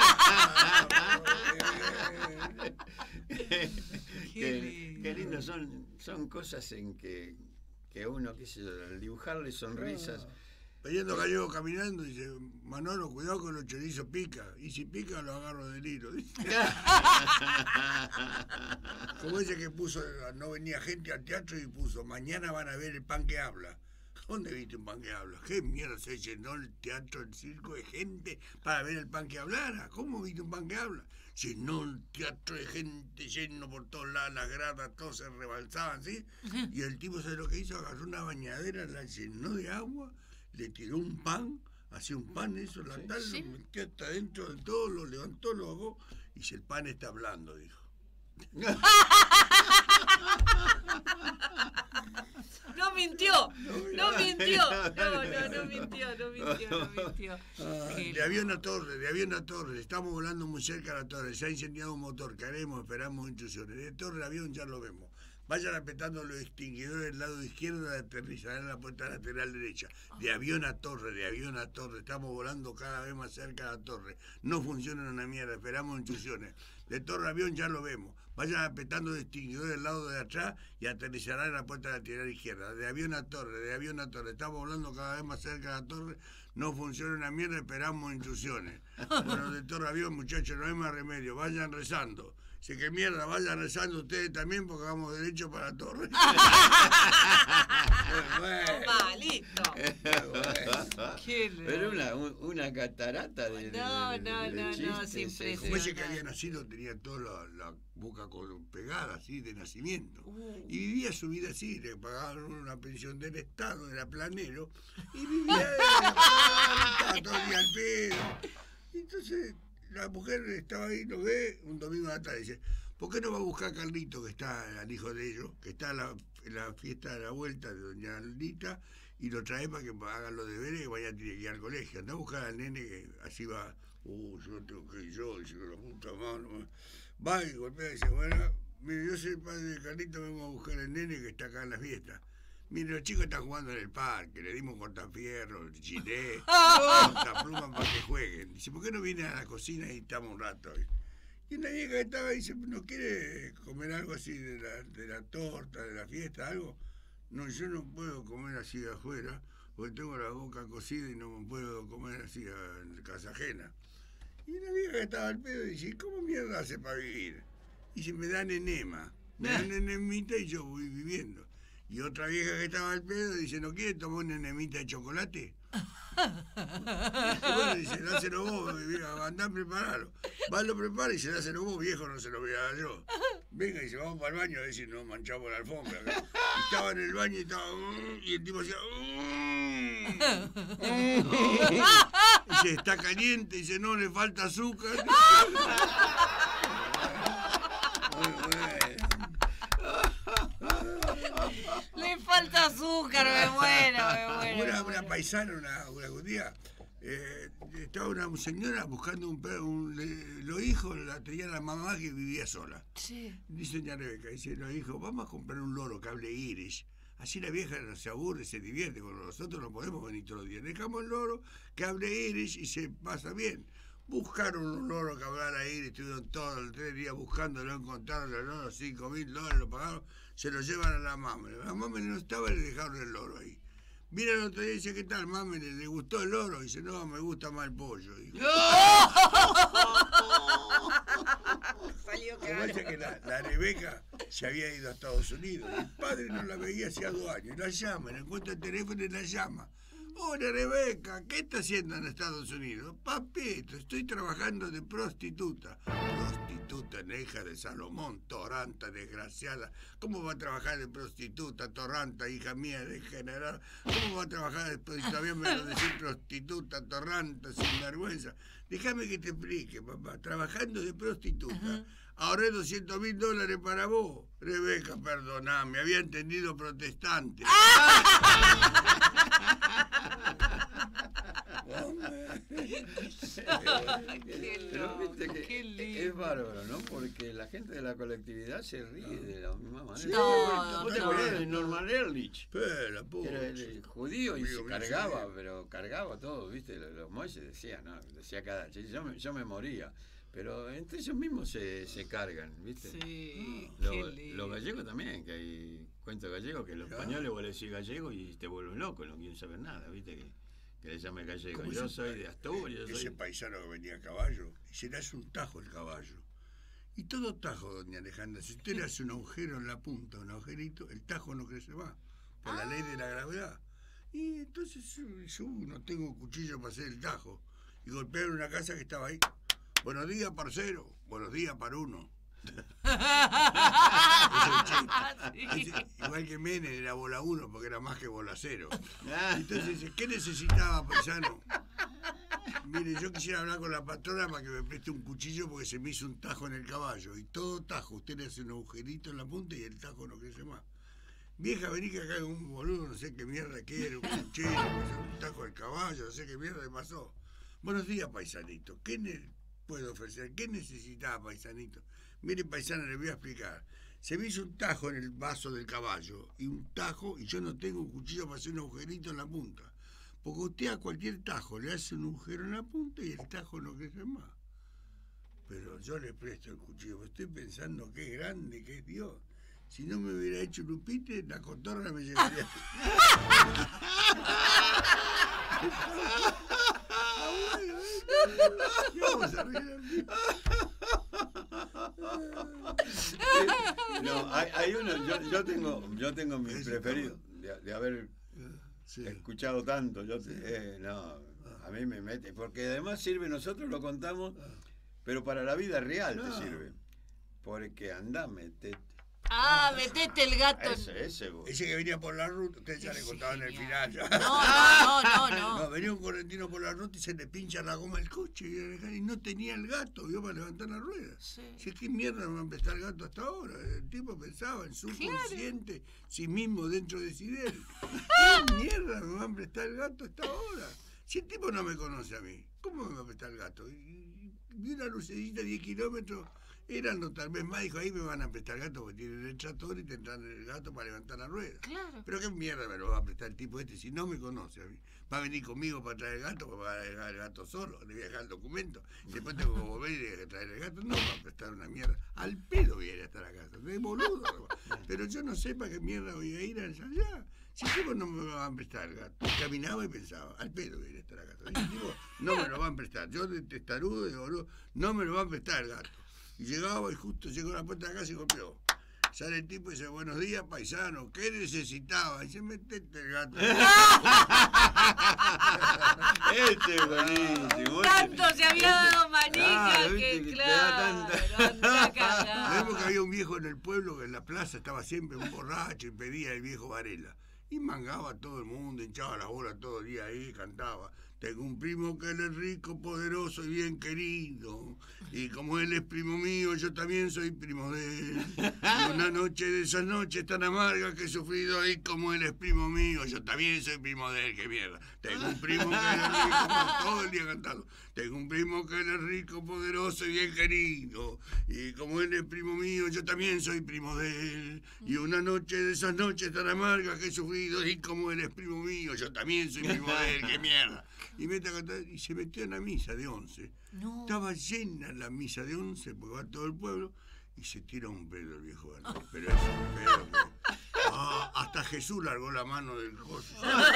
Qué lindo, son cosas en que uno, qué sé yo, al dibujarle sonrisas. Veniendo Gallego caminando, dice, Manolo, cuidado con los chorizos pica. Y si pica, lo agarro del hilo. Como ese que puso, no venía gente al teatro y puso, mañana van a ver el pan que habla. ¿Dónde viste un pan que habla? ¿Qué mierda se llenó el teatro, el circo de gente para ver el pan que hablara? ¿Cómo viste un pan que habla? Llenó el teatro de gente lleno por todos lados, las gradas, todos se rebalsaban, ¿sí? Y el tipo, ¿sabe lo que hizo? Agarró una bañadera, la llenó de agua, le tiró un pan, hacía un pan, eso, la tal, Sí. lo metió hasta dentro de todo, lo levantó, lo bajó, y dice, el pan está hablando, dijo. No mintió, no mintió, no mintió. De avión a torre, estamos volando muy cerca de la torre, se ha incendiado un motor, ¿qué haremos? Esperamos instrucciones. De torre al avión ya lo vemos. Vayan apretando los extinguidores del lado izquierdo y aterrizarán en la puerta lateral derecha. De avión a torre, de avión a torre. Estamos volando cada vez más cerca de la torre. No funciona una mierda, esperamos instrucciones. De torre a avión ya lo vemos. Vayan apretando los extinguidores del lado de atrás y aterrizarán en la puerta lateral izquierda. De avión a torre, de avión a torre. Estamos volando cada vez más cerca de la torre. No funciona una mierda, esperamos instrucciones. Bueno, de torre a avión, muchachos, no hay más remedio. Vayan rezando. Dice que mierda, vayan rezando ustedes también porque vamos derecho para la torre. Toma, listo. Pero una catarata de No, chistes, sin Como ese que había nacido tenía toda la boca pegada así de nacimiento. Y vivía su vida así, le pagaban una pensión del Estado, era planero, y vivía estaba todo el día al pedo. Y entonces la mujer estaba ahí, lo ve, un domingo a la tarde, dice, ¿por qué no va a buscar a Carlito, que está al hijo de ellos, que está en la fiesta de la vuelta de doña Aldita, y lo trae para que hagan los deberes y vaya a tener que ir al colegio? Anda a buscar al nene que así va, yo tengo que ir yo, dice, con la puta mano. Va y golpea y dice, bueno, mire, yo soy el padre de Carlito, vengo a buscar al nene que está acá en la fiesta. Mire, los chicos están jugando en el parque, le dimos cortafierro, gilet, cortaplumas para que jueguen. Dice, ¿por qué no viene a la cocina y estamos un rato? Y una vieja que estaba dice, ¿no quiere comer algo así de la torta, de la fiesta, algo? No, yo no puedo comer así de afuera, porque tengo la boca cocida y no me puedo comer así en casa ajena. Y una vieja que estaba al pedo dice, ¿cómo mierda hace para vivir? Y dice, me dan enema, me dan enemita y yo voy viviendo. Y otra vieja que estaba al pedo dice, ¿no quiere tomar una enemita de chocolate? Y bueno, dice, dáselo vos, vieja, andá a prepararlo. Va, lo prepara y dice, dáselo vos, viejo, no se lo voy a dar yo. Venga, y dice, vamos para el baño a ver si no manchamos la alfombra. Y estaba en el baño y estaba, y el tipo decía, dice, está caliente, dice, no, le falta azúcar. Le falta azúcar, me muero. Una paisana, un día, estaba una señora buscando un perro, los hijos la tenía la mamá que vivía sola. Sí. Dice doña Rebeca, dice, los hijos, vamos a comprar un loro que hable Irish. Así la vieja no se aburre, se divierte, con nosotros no podemos venir todos los días. Dejamos el loro que hable Irish y se pasa bien. Buscaron un loro que hablara Irish, estuvieron todos los 3 días buscando, lo encontraron, el loro, $5.000, lo pagaron, se lo llevan a la mamá. La mamá no estaba y le dejaron el loro ahí. Mira el otro día y dice, ¿qué tal, mami? ¿Le gustó el loro? Dice, no, me gusta más el pollo. Salió Como dice que la Rebeca se había ido a Estados Unidos. El padre no la veía hacía 2 años. La llama, le encuentra el teléfono y la llama. Hola, Rebeca, ¿qué está haciendo en Estados Unidos? Papito, estoy trabajando de prostituta. Prostituta, hija de Salomón, torranta, desgraciada. ¿Cómo va a trabajar de prostituta, torranta, hija mía, degenerada? ¿Cómo va a trabajar de prostituta? Todavía me lo decís prostituta, torranta, sin vergüenza. Déjame que te explique, papá. Trabajando de prostituta. Ahorré $200.000 para vos. Rebeca, perdoname, había entendido protestante. Pero viste que es bárbaro, ¿no? Porque la gente de la colectividad se ríe de la misma manera. ¿Vos te acordás de Norman Ehrlich? Era el judío y se cargaba, pero cargaba todo, ¿viste? Los Moisés decían, ¿no? Decía cada chiste, yo me moría. Pero entre ellos mismos se cargan, ¿viste? Sí, los gallegos también, que hay cuentos gallegos que los españoles vos le decís gallego y te vuelven loco, no quieren saber nada, ¿viste? Que le llame gallego. Yo soy de Asturias. Ese paisano que venía a caballo, y se le hace un tajo el caballo. Y todo tajo, doña Alejandra, si usted le hace un agujero en la punta, un agujerito, el tajo no crece más, por la ley de la gravedad. Y entonces yo no tengo cuchillo para hacer el tajo. Y golpearon una casa que estaba ahí. Buenos días, parcero. Buenos días, para uno. Igual que Menem era bola 1 porque era más que bola 0. Entonces dice, ¿qué necesitaba, paisano? Mire, yo quisiera hablar con la patrona para que me preste un cuchillo porque se me hizo un tajo en el caballo. Y todo tajo, usted le hace un agujerito en la punta y el tajo no crece más. Vieja, vení que acá hay un boludo, no sé qué mierda quiere, un cuchillo, un tajo del caballo, no sé qué mierda le pasó. Buenos días, paisanito. ¿Qué puedo ofrecer? ¿Qué necesitaba, paisanito? Mire, paisano, le voy a explicar. Se me hizo un tajo en el vaso del caballo, y un tajo, y yo no tengo un cuchillo para hacer un agujerito en la punta. Porque usted a cualquier tajo le hace un agujero en la punta y el tajo no crece más. Pero yo le presto el cuchillo, estoy pensando qué grande que es Dios. Si no me hubiera hecho Lupite, la cotorra me llevaría. Vamos a reír. No, hay uno, yo tengo mi preferido, de haber escuchado tanto, no, a mí me mete, porque además sirve, nosotros lo contamos, pero para la vida real te sirve, porque andá, metete. Metete el gato. Ese que venía por la ruta, ustedes ya le contaban en el final. Ya. No. Venía un correntino por la ruta y se le pincha la goma del coche y no tenía el gato, vio, para levantar la rueda. Sí. Si es que mierda me va a prestar el gato hasta ahora. El tipo pensaba en su consciente, sí mismo dentro de sí de él. ¿Qué mierda me va a prestar el gato hasta ahora? Si el tipo no me conoce a mí, ¿cómo me va a prestar el gato? Y vi una lucecita de 10 kilómetros. Eran tal vez más, dijo, ahí me van a prestar gato porque tienen el tractor y tendrán el gato para levantar la rueda. Claro. Pero qué mierda me lo va a prestar el tipo este si no me conoce a mí. Va a venir conmigo para traer el gato, porque va a dejar el gato solo, le voy a dejar el documento. Después tengo que volver y traer el gato. No va a prestar una mierda. Al pedo voy a ir a estar acá. De boludo. Pero yo no sé para qué mierda voy a ir allá. Si el tipo no me va a prestar el gato. Caminaba y pensaba, al pedo voy a ir a estar acá. Y el tipo no me lo va a prestar. Yo de testarudo, de boludo, no me lo va a prestar el gato. Y llegaba y justo llegó a la puerta de la casa y golpeó. Sale el tipo y dice, buenos días, paisano, ¿qué necesitaba? Y dice, metete el gato. Este es buenísimo. Tanto se había dado manija que claro. Vemos que había un viejo en el pueblo que en la plaza estaba siempre un borracho y pedía el viejo Varela. Y mangaba a todo el mundo, hinchaba las bolas todo el día ahí, cantaba. Tengo un primo que él es rico, poderoso y bien querido. Y como él es primo mío, yo también soy primo de él. Y una noche de esas noches tan amargas que he sufrido, y como él es primo mío, yo también soy primo de él. ¡Qué mierda! Tengo un primo que él es rico, todo el día cantando. Tengo un primo que él es rico, poderoso y bien querido. Y como él es primo mío, yo también soy primo de él. Y una noche de esas noches tan amargas que he sufrido, y como él es primo mío, yo también soy primo de él. ¡Qué mierda! Y se metió en la misa de 11. No. Estaba llena la misa de 11 porque va todo el pueblo y se tira un pedo el viejo Varela. Pero es un pedo que... hasta Jesús largó la mano del coche.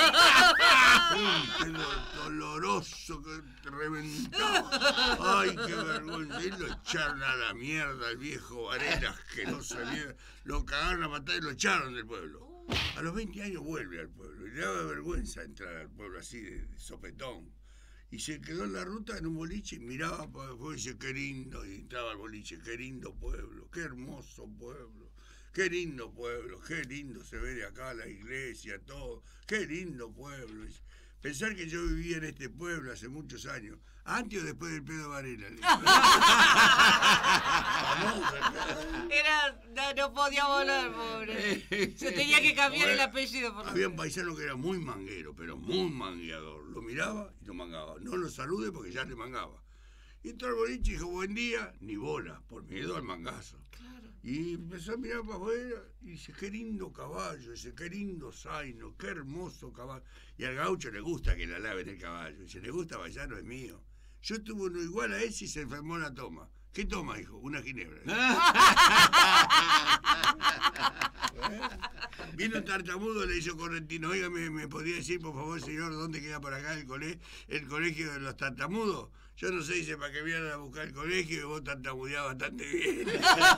Un pedo doloroso que te reventaba. Ay, qué vergüenza. Y lo echaron a la mierda al viejo Varela, asquerosa mierda. Lo cagaron a matar y lo echaron del pueblo. A los 20 años vuelve al pueblo y le daba vergüenza entrar al pueblo así de sopetón. Y se quedó en la ruta en un boliche y miraba para afuera y dice, qué lindo, y entraba al boliche, qué lindo pueblo, qué hermoso pueblo, qué lindo pueblo, qué lindo se ve de acá la iglesia, todo, qué lindo pueblo. Y pensar que yo vivía en este pueblo hace muchos años, antes o después del pedo Varela. No podía volar, pobre. Se tenía que cambiar el apellido. Había un paisano que era muy manguero, pero muy mangueador. Lo miraba y lo mangaba. No lo salude porque ya le mangaba. Y entró al boliche y dijo, buen día, ni bola, por miedo al mangazo. Claro. Y empezó a mirar para afuera y dice, qué lindo caballo, dice, qué lindo zaino, qué hermoso caballo. Y al gaucho le gusta que le alaben el caballo. Dice, le gusta paisano, es mío. Yo tuve uno igual a ese y se enfermó en la toma. ¿Qué toma, hijo? Una ginebra. Vino un tartamudo, le hizo correntino. Oiga, ¿me podría decir, por favor, señor, dónde queda por acá el colegio de los tartamudos? Yo no sé, dice, para que vinieran a buscar el colegio y vos tartamudeás bastante bien.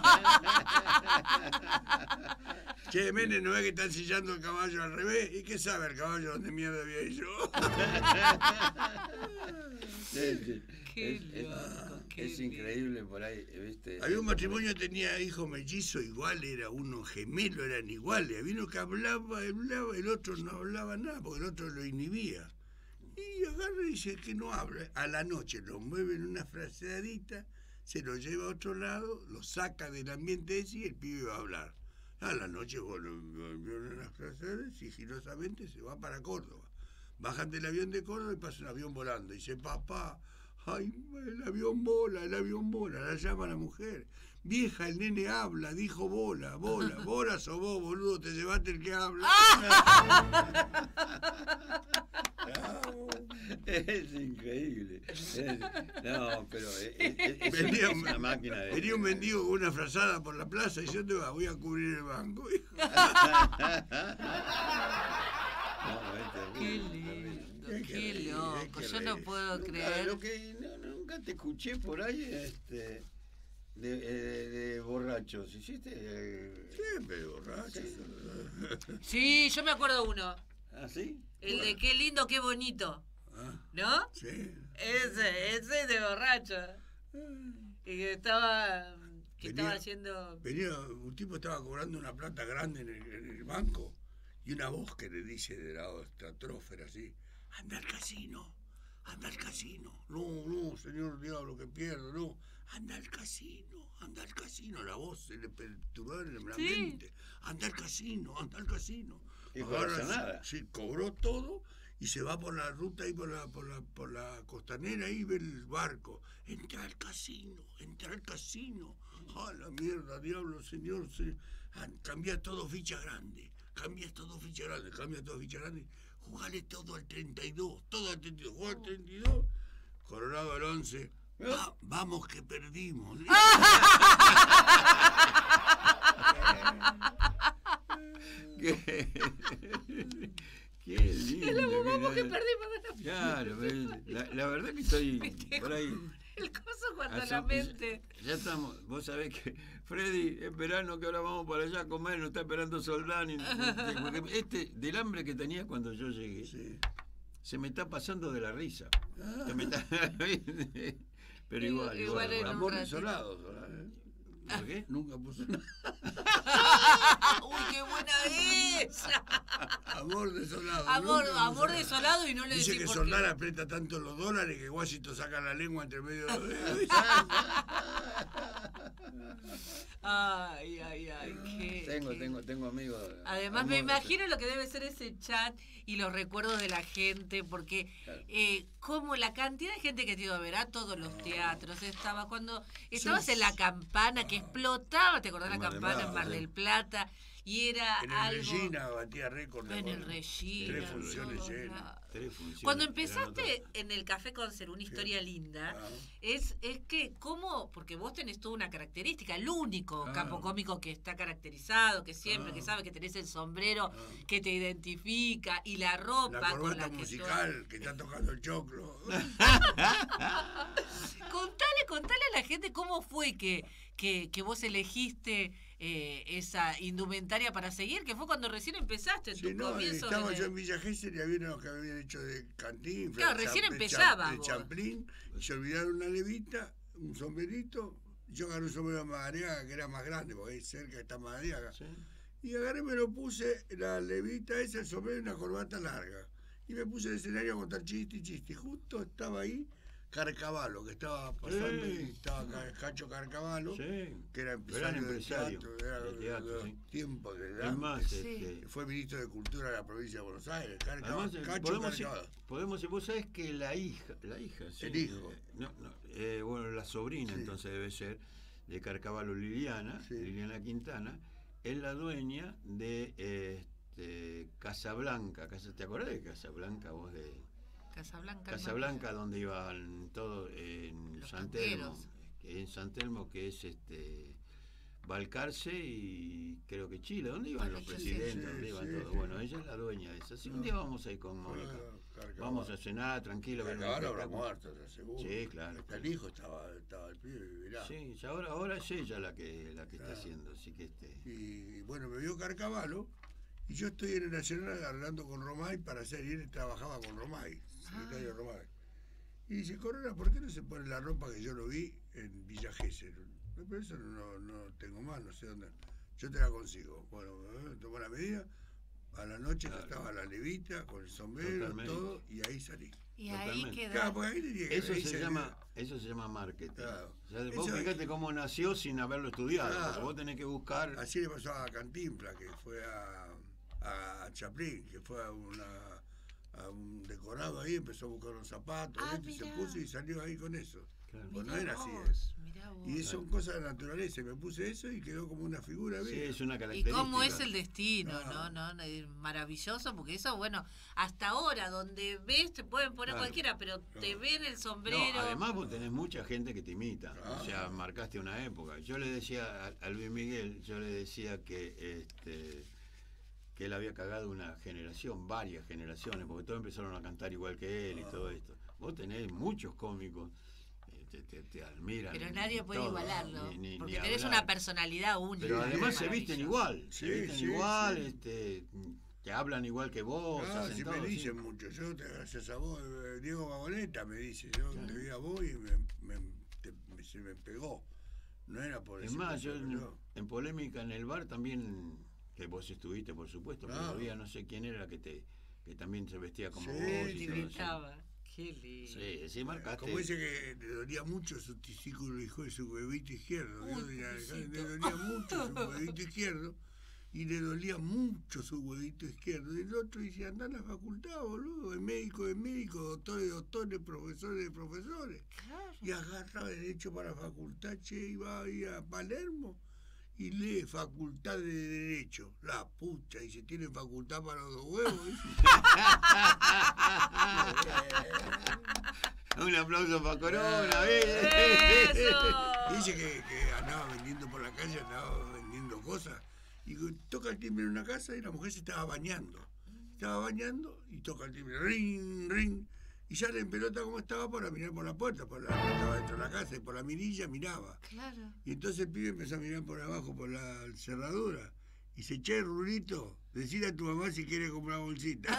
Che, Menes, ¿no ves que están sillando el caballo al revés? ¿Y qué sabe el caballo dónde mierda había ido? Es increíble por ahí, ¿viste? Había un matrimonio que tenía hijos mellizos igual, era uno gemelo, eran iguales. Había uno que hablaba, el otro no hablaba nada, porque el otro lo inhibía. Y agarra y dice que no habla. A la noche lo mueve en una fraseadita, se lo lleva a otro lado, lo saca del ambiente ese y el pibe va a hablar. A la noche volvió en una fraseada, sigilosamente se va para Córdoba. Bajan del avión de Córdoba y pasa un avión volando. Dice, papá, ay, el avión vola, la llama la mujer. Vieja, el nene habla, dijo bola, bola, bola sos vos, boludo, te llevaste el que habla. Es increíble. No, pero Venía es una máquina de... Venía un mendigo con una frazada por la plaza y yo te voy a cubrir el banco. No, Qué lindo, qué loco. Yo no puedo creer. Lo que nunca te escuché por ahí, de borrachos, ¿hiciste? Siempre borracho. Sí, yo me acuerdo uno. ¿Ah, sí? El de qué lindo, qué bonito. ¿No? Sí. Ese de borracho. Y que estaba haciendo... Venía, un tipo estaba cobrando una plata grande en el banco y una voz que le dice de la estratosfera así, anda al casino, anda al casino. No, señor diablo, que pierdo, no. Anda al casino, la voz se le perturbó en la mente. Anda al casino. Y no pasa nada. Sí, cobró todo y se va por la ruta y por la costanera y ve el barco. Entra al casino. ¡Ah, la mierda, diablo, señor! Cambia todo ficha grande. Jugale todo al 32. Jugá al 32. Colorado al 11. Vamos que perdimos. Qué lindo. Vamos que perdimos. Claro, la verdad que estoy por ahí. El coso cuando la mente. Ya estamos, vos sabés que Freddy, es verano que ahora vamos para allá a comer, no está esperando Soldán. Porque del hambre que tenía cuando yo llegué, se me está pasando de la risa. Pero igual. Amor desolado. ¿Por qué? Nunca puso nada. ¡Uy, qué buena esa! Amor desolado. Amor desolado y no le dice decís que por Soldán qué. aprieta tanto los dólares que Washington saca la lengua entre medio de los dedos. Ay, qué... Tengo amigos. Además me imagino lo que debe ser ese chat y los recuerdos de la gente, porque Claro. como la cantidad de gente que te iba a ver a todos los teatros, cuando estabas en la Campana que explotaba, ¿te acordás la En Mar del Campana en Plata, Mar sí. del Plata? Y era En el algo... Regina batía récord. En el Regina. 3 funciones todos llenas. lados. 3 funciones. Cuando eran empezaste otras. en el Café Concert, una historia linda, Ah. es que, ¿cómo? Porque vos tenés toda una característica, el único capo cómico que está caracterizado, que siempre, que sabe que tenés el sombrero que te identifica y la ropa La con corbata la que musical que está tocando el choclo. Contale a la gente cómo fue que vos elegiste esa indumentaria para seguir, que fue cuando recién empezaste, en Sí, tu no, comienzo. estaba yo en Villa Gesell y había unos que habían hecho de Cantinflas. Claro, recién empezabas De vos. Champlin, y se olvidaron una levita, un sombrerito. Yo agarré un sombrero de Madariaga que era más grande, porque ahí cerca está Madariaga. Sí. Y agarré, me lo puse, la levita esa, el sombrero y una corbata larga. Y me puse en el escenario a contar chiste. Y justo estaba ahí Carcavalo, que estaba pasando, Sí. y estaba Cacho Carcavalo, Sí. que era Gran empresario, empresario era de teatro, sí. tiempos de Es más, Sí. fue ministro de Cultura de la provincia de Buenos Aires. además, Cacho Carcavalo. vos sabés que la hija, sí, El hijo. Bueno, la sobrina, Sí. entonces debe ser, de Carcavalo, Liliana Quintana, es la dueña de Casablanca. ¿Te acordás de Casablanca vos de Casablanca, donde iban todos en Los San Telmo? tangueros. En San Telmo, que es Balcarce y creo que Chile. ¿Dónde iban los Balcarce, presidentes? sí, ¿Dónde iban sí, todos? sí. Bueno, ella es la dueña de eso. Así que un día vamos a ir con Mónica. Vamos a cenar, tranquilo. ver un Carcavalo habrá espectáculo. muerto, te aseguro. Sí, claro. Hasta el hijo estaba el pibe, vivirá. Sí, ya ahora es ella la que está haciendo, así que Y bueno, me vio Carcavalo y yo estoy en el Nacional hablando con Romay para hacer, y él trabajaba con Romay, secretario Romay. Y dice, Corona, ¿por qué no se pone la ropa que yo lo vi en Villa Gesell? Pero eso no tengo más, no sé dónde. Yo te la consigo. Bueno, tomó la medida, a la noche ya estaba la levita con el sombrero, Totalmente. todo, y ahí salí. Y ahí Totalmente. quedó. Claro, porque ahí tenía que eso ahí se salí. llama marketing. Claro. O sea, vos Eso- fíjate cómo nació sin haberlo estudiado. Claro. Porque vos tenés que buscar. Así le pasó a Cantinflas, que fue a Chaplin, que fue a un decorado ahí, empezó a buscar los zapatos, Ah, y se mirá. puso y salió ahí con eso. Claro. Pues no era así. Mirá vos. Y son cosas de naturaleza. Me puse eso y quedó como una figura. Sí, mía. es una Y característica. cómo es el destino, Ah. ¿no? Es maravilloso, porque eso, bueno, hasta ahora, donde ves, te pueden poner Claro. cualquiera, pero te No. ven el No, sombrero. además vos tenés mucha gente que te imita, Ah. o sea, marcaste una época. Yo le decía a Luis Miguel, yo le decía que él había cagado una generación, varias generaciones, porque todos empezaron a cantar igual que él y todo esto. Vos tenés muchos cómicos, te admiran. Pero nadie puede todo, igualarlo, ni porque tenés hablar. una personalidad única. Pero además se maravillosa. visten igual, Sí, se visten sí, igual, sí. te hablan igual que vos, Ah, hacen si todo, me sí. dicen mucho. Yo, gracias a vos, Diego Vagoneta me dice. Yo te vi a vos y se me pegó. No era por Es eso. más, yo en Polémica en el bar también, que vos estuviste, por supuesto, pero Claro. había no sé quién era que también se vestía como Sí, vos. Te Y todo, sí. imitaba. Qué lindo. Sí, sí, marcaste. Como dice que le dolía mucho su testículo hijo de su huevito izquierdo. Uy, Le dolía mucho su huevito izquierdo. Y le dolía mucho su huevito izquierdo. Y el otro dice, anda a la facultad, boludo. El médico es médico, doctor es doctor, profesor es profesores. Claro. Y agarra derecho para la facultad, che, y va ahí a Palermo. Y lee facultad de derecho. La pucha, y se tiene facultad para los dos huevos. dice. Un aplauso para Corona, ¡Eso! Dice que andaba vendiendo por la calle, andaba vendiendo cosas. Y toca el timbre en una casa y la mujer se estaba bañando. Estaba bañando y toca el timbre, ring, ring. Y sale en pelota como estaba para mirar por la puerta, estaba dentro de la casa y por la mirilla miraba. Claro. Y entonces el pibe empezó a mirar por abajo, por la cerradura. Y se eché Rurito, decirle a tu mamá si quiere comprar bolsita.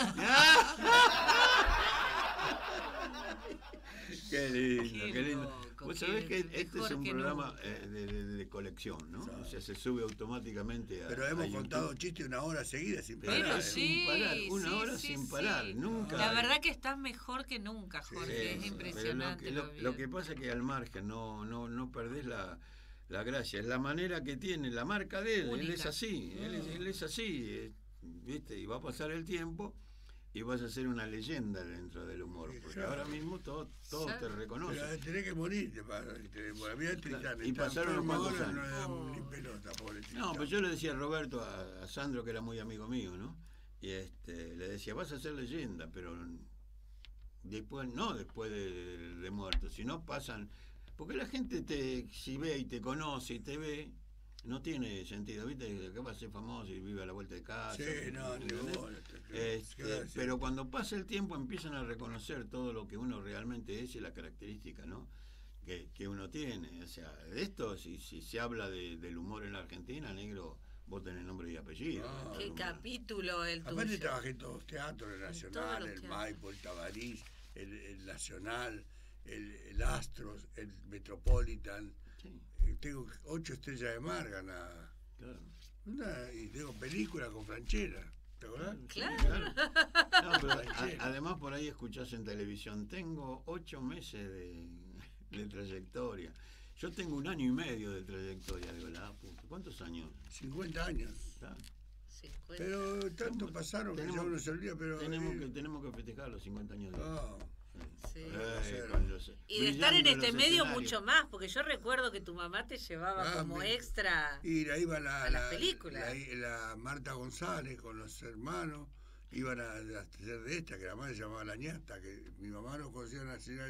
Qué lindo, Qué qué lindo. loco, Vos qué sabés que este mejor es un que programa nunca. de colección, ¿no? O sea, se sube automáticamente a Pero hemos YouTube. contado chistes una hora seguida sin parar. Pero ¿eh? sí, Sin parar, una sí, hora sí, sin sí. parar, nunca. La verdad que estás mejor que nunca, Sí, Jorge. Es sí, impresionante. Pero lo que pasa es que al margen no perdés la gracia. Es la manera que tiene, la marca de él. Él Única. es así, él es así. ¿Viste? Y va a pasar el tiempo y vas a ser una leyenda dentro del humor. Porque Claro. ahora mismo todos te reconocen. Pero tenés que morirte para por mí es Tristán. Y Está pasaron enfermo unos cuantos ahora, no le dan años. ni pelota, pobre No, Tristán. pues yo le decía a Roberto, a Sandro, que era muy amigo mío, ¿no? Y le decía, vas a ser leyenda, pero después, no después de muerto, sino pasan. Porque la gente si ve y te conoce y te ve, no tiene sentido, ¿viste? Que va a ser famoso y vive a la vuelta de casa. Sí, no, ni ¿entendés? bola, ¿qué va a decir? Pero cuando pasa el tiempo empiezan a reconocer todo lo que uno realmente es y la característica, ¿no? Que uno tiene. O sea, de esto, si se habla del humor en la Argentina, negro, vos tenés nombre y apellido. Ah. Qué Humor. capítulo el tuyo. Aparte trabajé en todos los teatros, el todos Nacional, los el teatros. Maipo, el Tabarís, el Nacional, el Astros, el Metropolitan. Sí, Tengo 8 estrellas de mar ganadas. claro. Y tengo película con Franchera. ¿Te acordás? Claro. No, pero Franchera. además por ahí escuchás en televisión, tengo 8 meses de trayectoria. Yo tengo 1 año y medio de trayectoria. Digo, la puta, ¿cuántos años? 50 años. Claro. 50. Pero tanto pasaron que ya uno se olvida, pero... Tenemos que festejar los 50 años de Sí. Y Y de estar en este medio mucho más, porque yo recuerdo que tu mamá te llevaba como extra Y ahí iba a las películas. la Marta González con los hermanos, iban a hacer de esta, que la madre se llamaba La Ñata, que mi mamá nos conocía una señora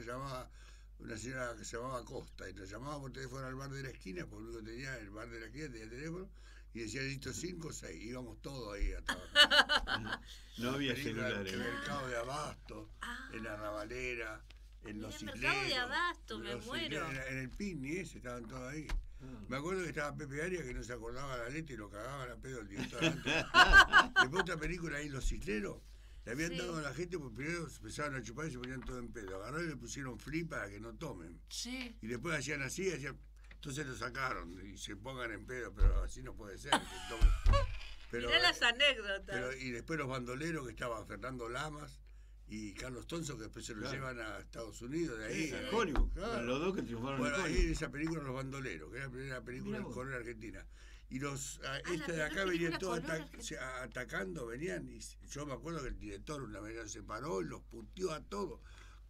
que se llamaba Costa, y nos llamábamos por teléfono al bar de la esquina, porque uno tenía el bar de la esquina, tenía el teléfono, y decía listo 5 o 6, íbamos todos ahí a trabajar. No había Película, celulares. En el mercado de Abasto, en la Ravalera, en los el cicleros. mercado de Abasto, me los muero. cicleros, en el Pini ese, estaban todos ahí. Me acuerdo que estaba Pepe Arias que no se acordaba la letra y lo cagaban a pedo el director antes. Después otra película ahí, Los Cicleros, le habían dado a la gente, porque primero se empezaban a chupar y se ponían todo en pedo. Agarraron y le pusieron free para que no tomen. Sí. Y después hacían así, entonces lo sacaron y se pongan en pedo, pero así no puede ser. Que tomen. Pero, Mirá las anécdotas. y después los bandoleros que estaban Fernando Lamas y Carlos Tonso, que después se lo llevan a Estados Unidos, de ahí. Sí, a Hollywood. Claro. Los dos que triunfaron Bueno, en ahí Hollywood. en esa película Los Bandoleros, que era la primera película Mirá en vos. color argentina. Y los la de primera acá venían película todos color argentina. atacando, venían, y yo me acuerdo que el director una vez se paró y los puteó a todos.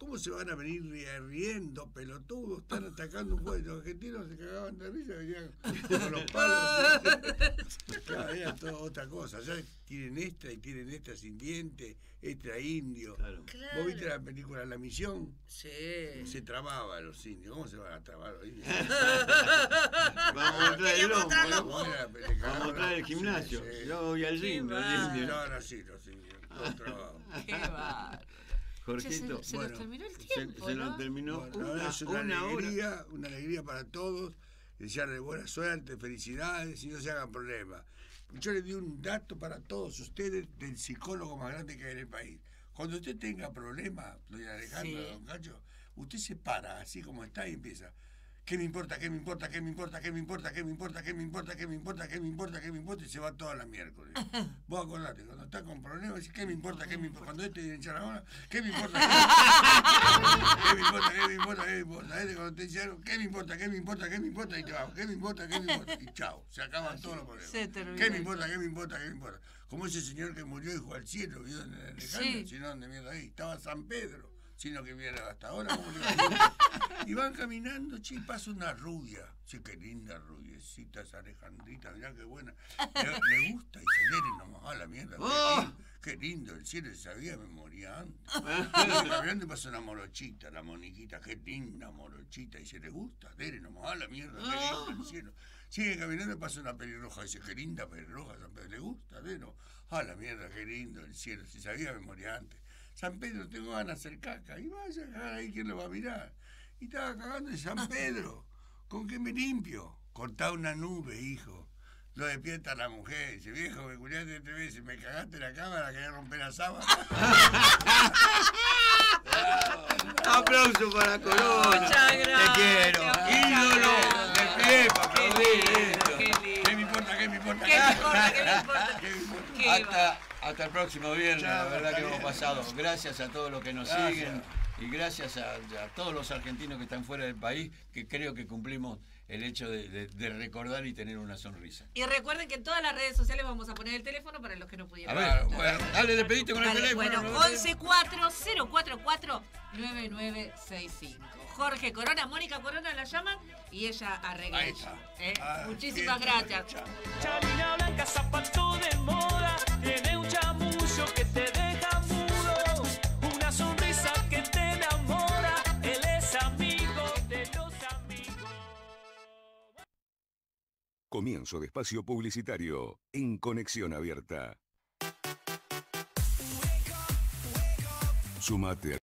¿Cómo se van a venir riendo, pelotudos? Están atacando un juego. Los argentinos se cagaban de risa, venían con los palos. Claro, era toda otra cosa. Ya tienen esta y tienen esta sin diente, esta indio. Claro. ¿Vos viste la película La Misión? Sí. Se trababa los indios. ¿Cómo se van a trabar los indios? Vamos a traer el lomo, ¿Cómo era? vamos a traer el gimnasio. Sí. Yo voy al gym, los indios. No, no, sí, los indios. Todos trababan. Qué bárbaro. Jorgito, Se nos terminó el tiempo, se ¿no? nos terminó Bueno, la verdad es una hora. una alegría para todos, desearles buena suerte, felicidades y no se hagan problemas. Yo les di un dato para todos ustedes del psicólogo más grande que hay en el país. Cuando usted tenga problemas, doña Alejandra, Sí. don Cacho, usted se para así como está y empieza. ¿Qué me importa? ¿Qué me importa? ¿Qué me importa? ¿Qué me importa? ¿Qué me importa? ¿Qué me importa? ¿Qué me importa? ¿Qué me importa? ¿Qué me importa? Y se va toda la miércoles. Vos acordate, cuando está con problemas, decís, ¿qué me importa? ¿Qué me importa? Cuando este viene a echar la hora, ¿qué me importa? ¿Qué me importa? ¿Qué me importa? ¿Qué me importa? Este cuando te dice algo, ¿qué me importa? ¿Qué me importa? ¿Qué me importa? Y te vas, ¿qué me importa? ¿Qué me importa? Y chao, se acaban todos los problemas. Se terminó. ¿Qué me importa? ¿Qué me importa? ¿Qué me importa? Como ese señor que murió y fue al cielo, ¿vio? En el Alejandro, Sí. si no, ¿dónde mierda ahí? Estaba San Pedro. Sino que viene hasta ahora, ¿cómo le va a decir? Y van caminando, che, pasa una rubia. Che, qué linda rubiecita esa Alejandrita, mirá qué buena. Le gusta y se le nomás a la mierda. Qué lindo, el cielo sabía, me moría antes. Y caminando y pasa una morochita, la Moniquita, qué linda morochita. Y se le gusta, dele nomás a la mierda, qué lindo el cielo. Sigue caminando y pasa una pelirroja, dice, qué linda pelirroja, San Pedro, le gusta, dele a la mierda, qué lindo el cielo, si sabía, me moría antes. San Pedro, tengo ganas de hacer caca. Y vaya a cagar ahí, ¿quién lo va a mirar? Y estaba cagando en San Pedro. ¿Con qué me limpio? Cortá una nube, hijo. Lo despierta la mujer. Dice, viejo, me culiaste 3 veces. Me cagaste la cámara, quería romper la sábana. Aplauso para Corona. Muchas gracias. Te quiero. Muchas Ídolo gracias. de pie para aplaudir esto. Qué lindo. ¿Qué me importa? ¿Qué me importa? ¿Qué me importa? ¿Qué me importa? ¿Qué me importa? Qué Hasta el próximo viernes, Chao, la verdad que hasta hemos bien. pasado. Gracias a todos los que nos Gracias. siguen y gracias a todos los argentinos que están fuera del país, que creo que cumplimos el hecho de recordar y tener una sonrisa. Y recuerden que en todas las redes sociales vamos a poner el teléfono para los que no A pudieron. ver, bueno, dale, despedite con el Dale, teléfono. bueno, 114044-9965. Jorge Corona, Mónica Corona la llaman y ella arregla Ahí eso. está. Muchísimas bien, gracias. chao. Chalina blanca, zapato de moda, tiene un chamullo que te deja mudo, una sonrisa que te enamora, él es amigo de los amigos. Comienzo de espacio publicitario en Conexión Abierta. Sumate a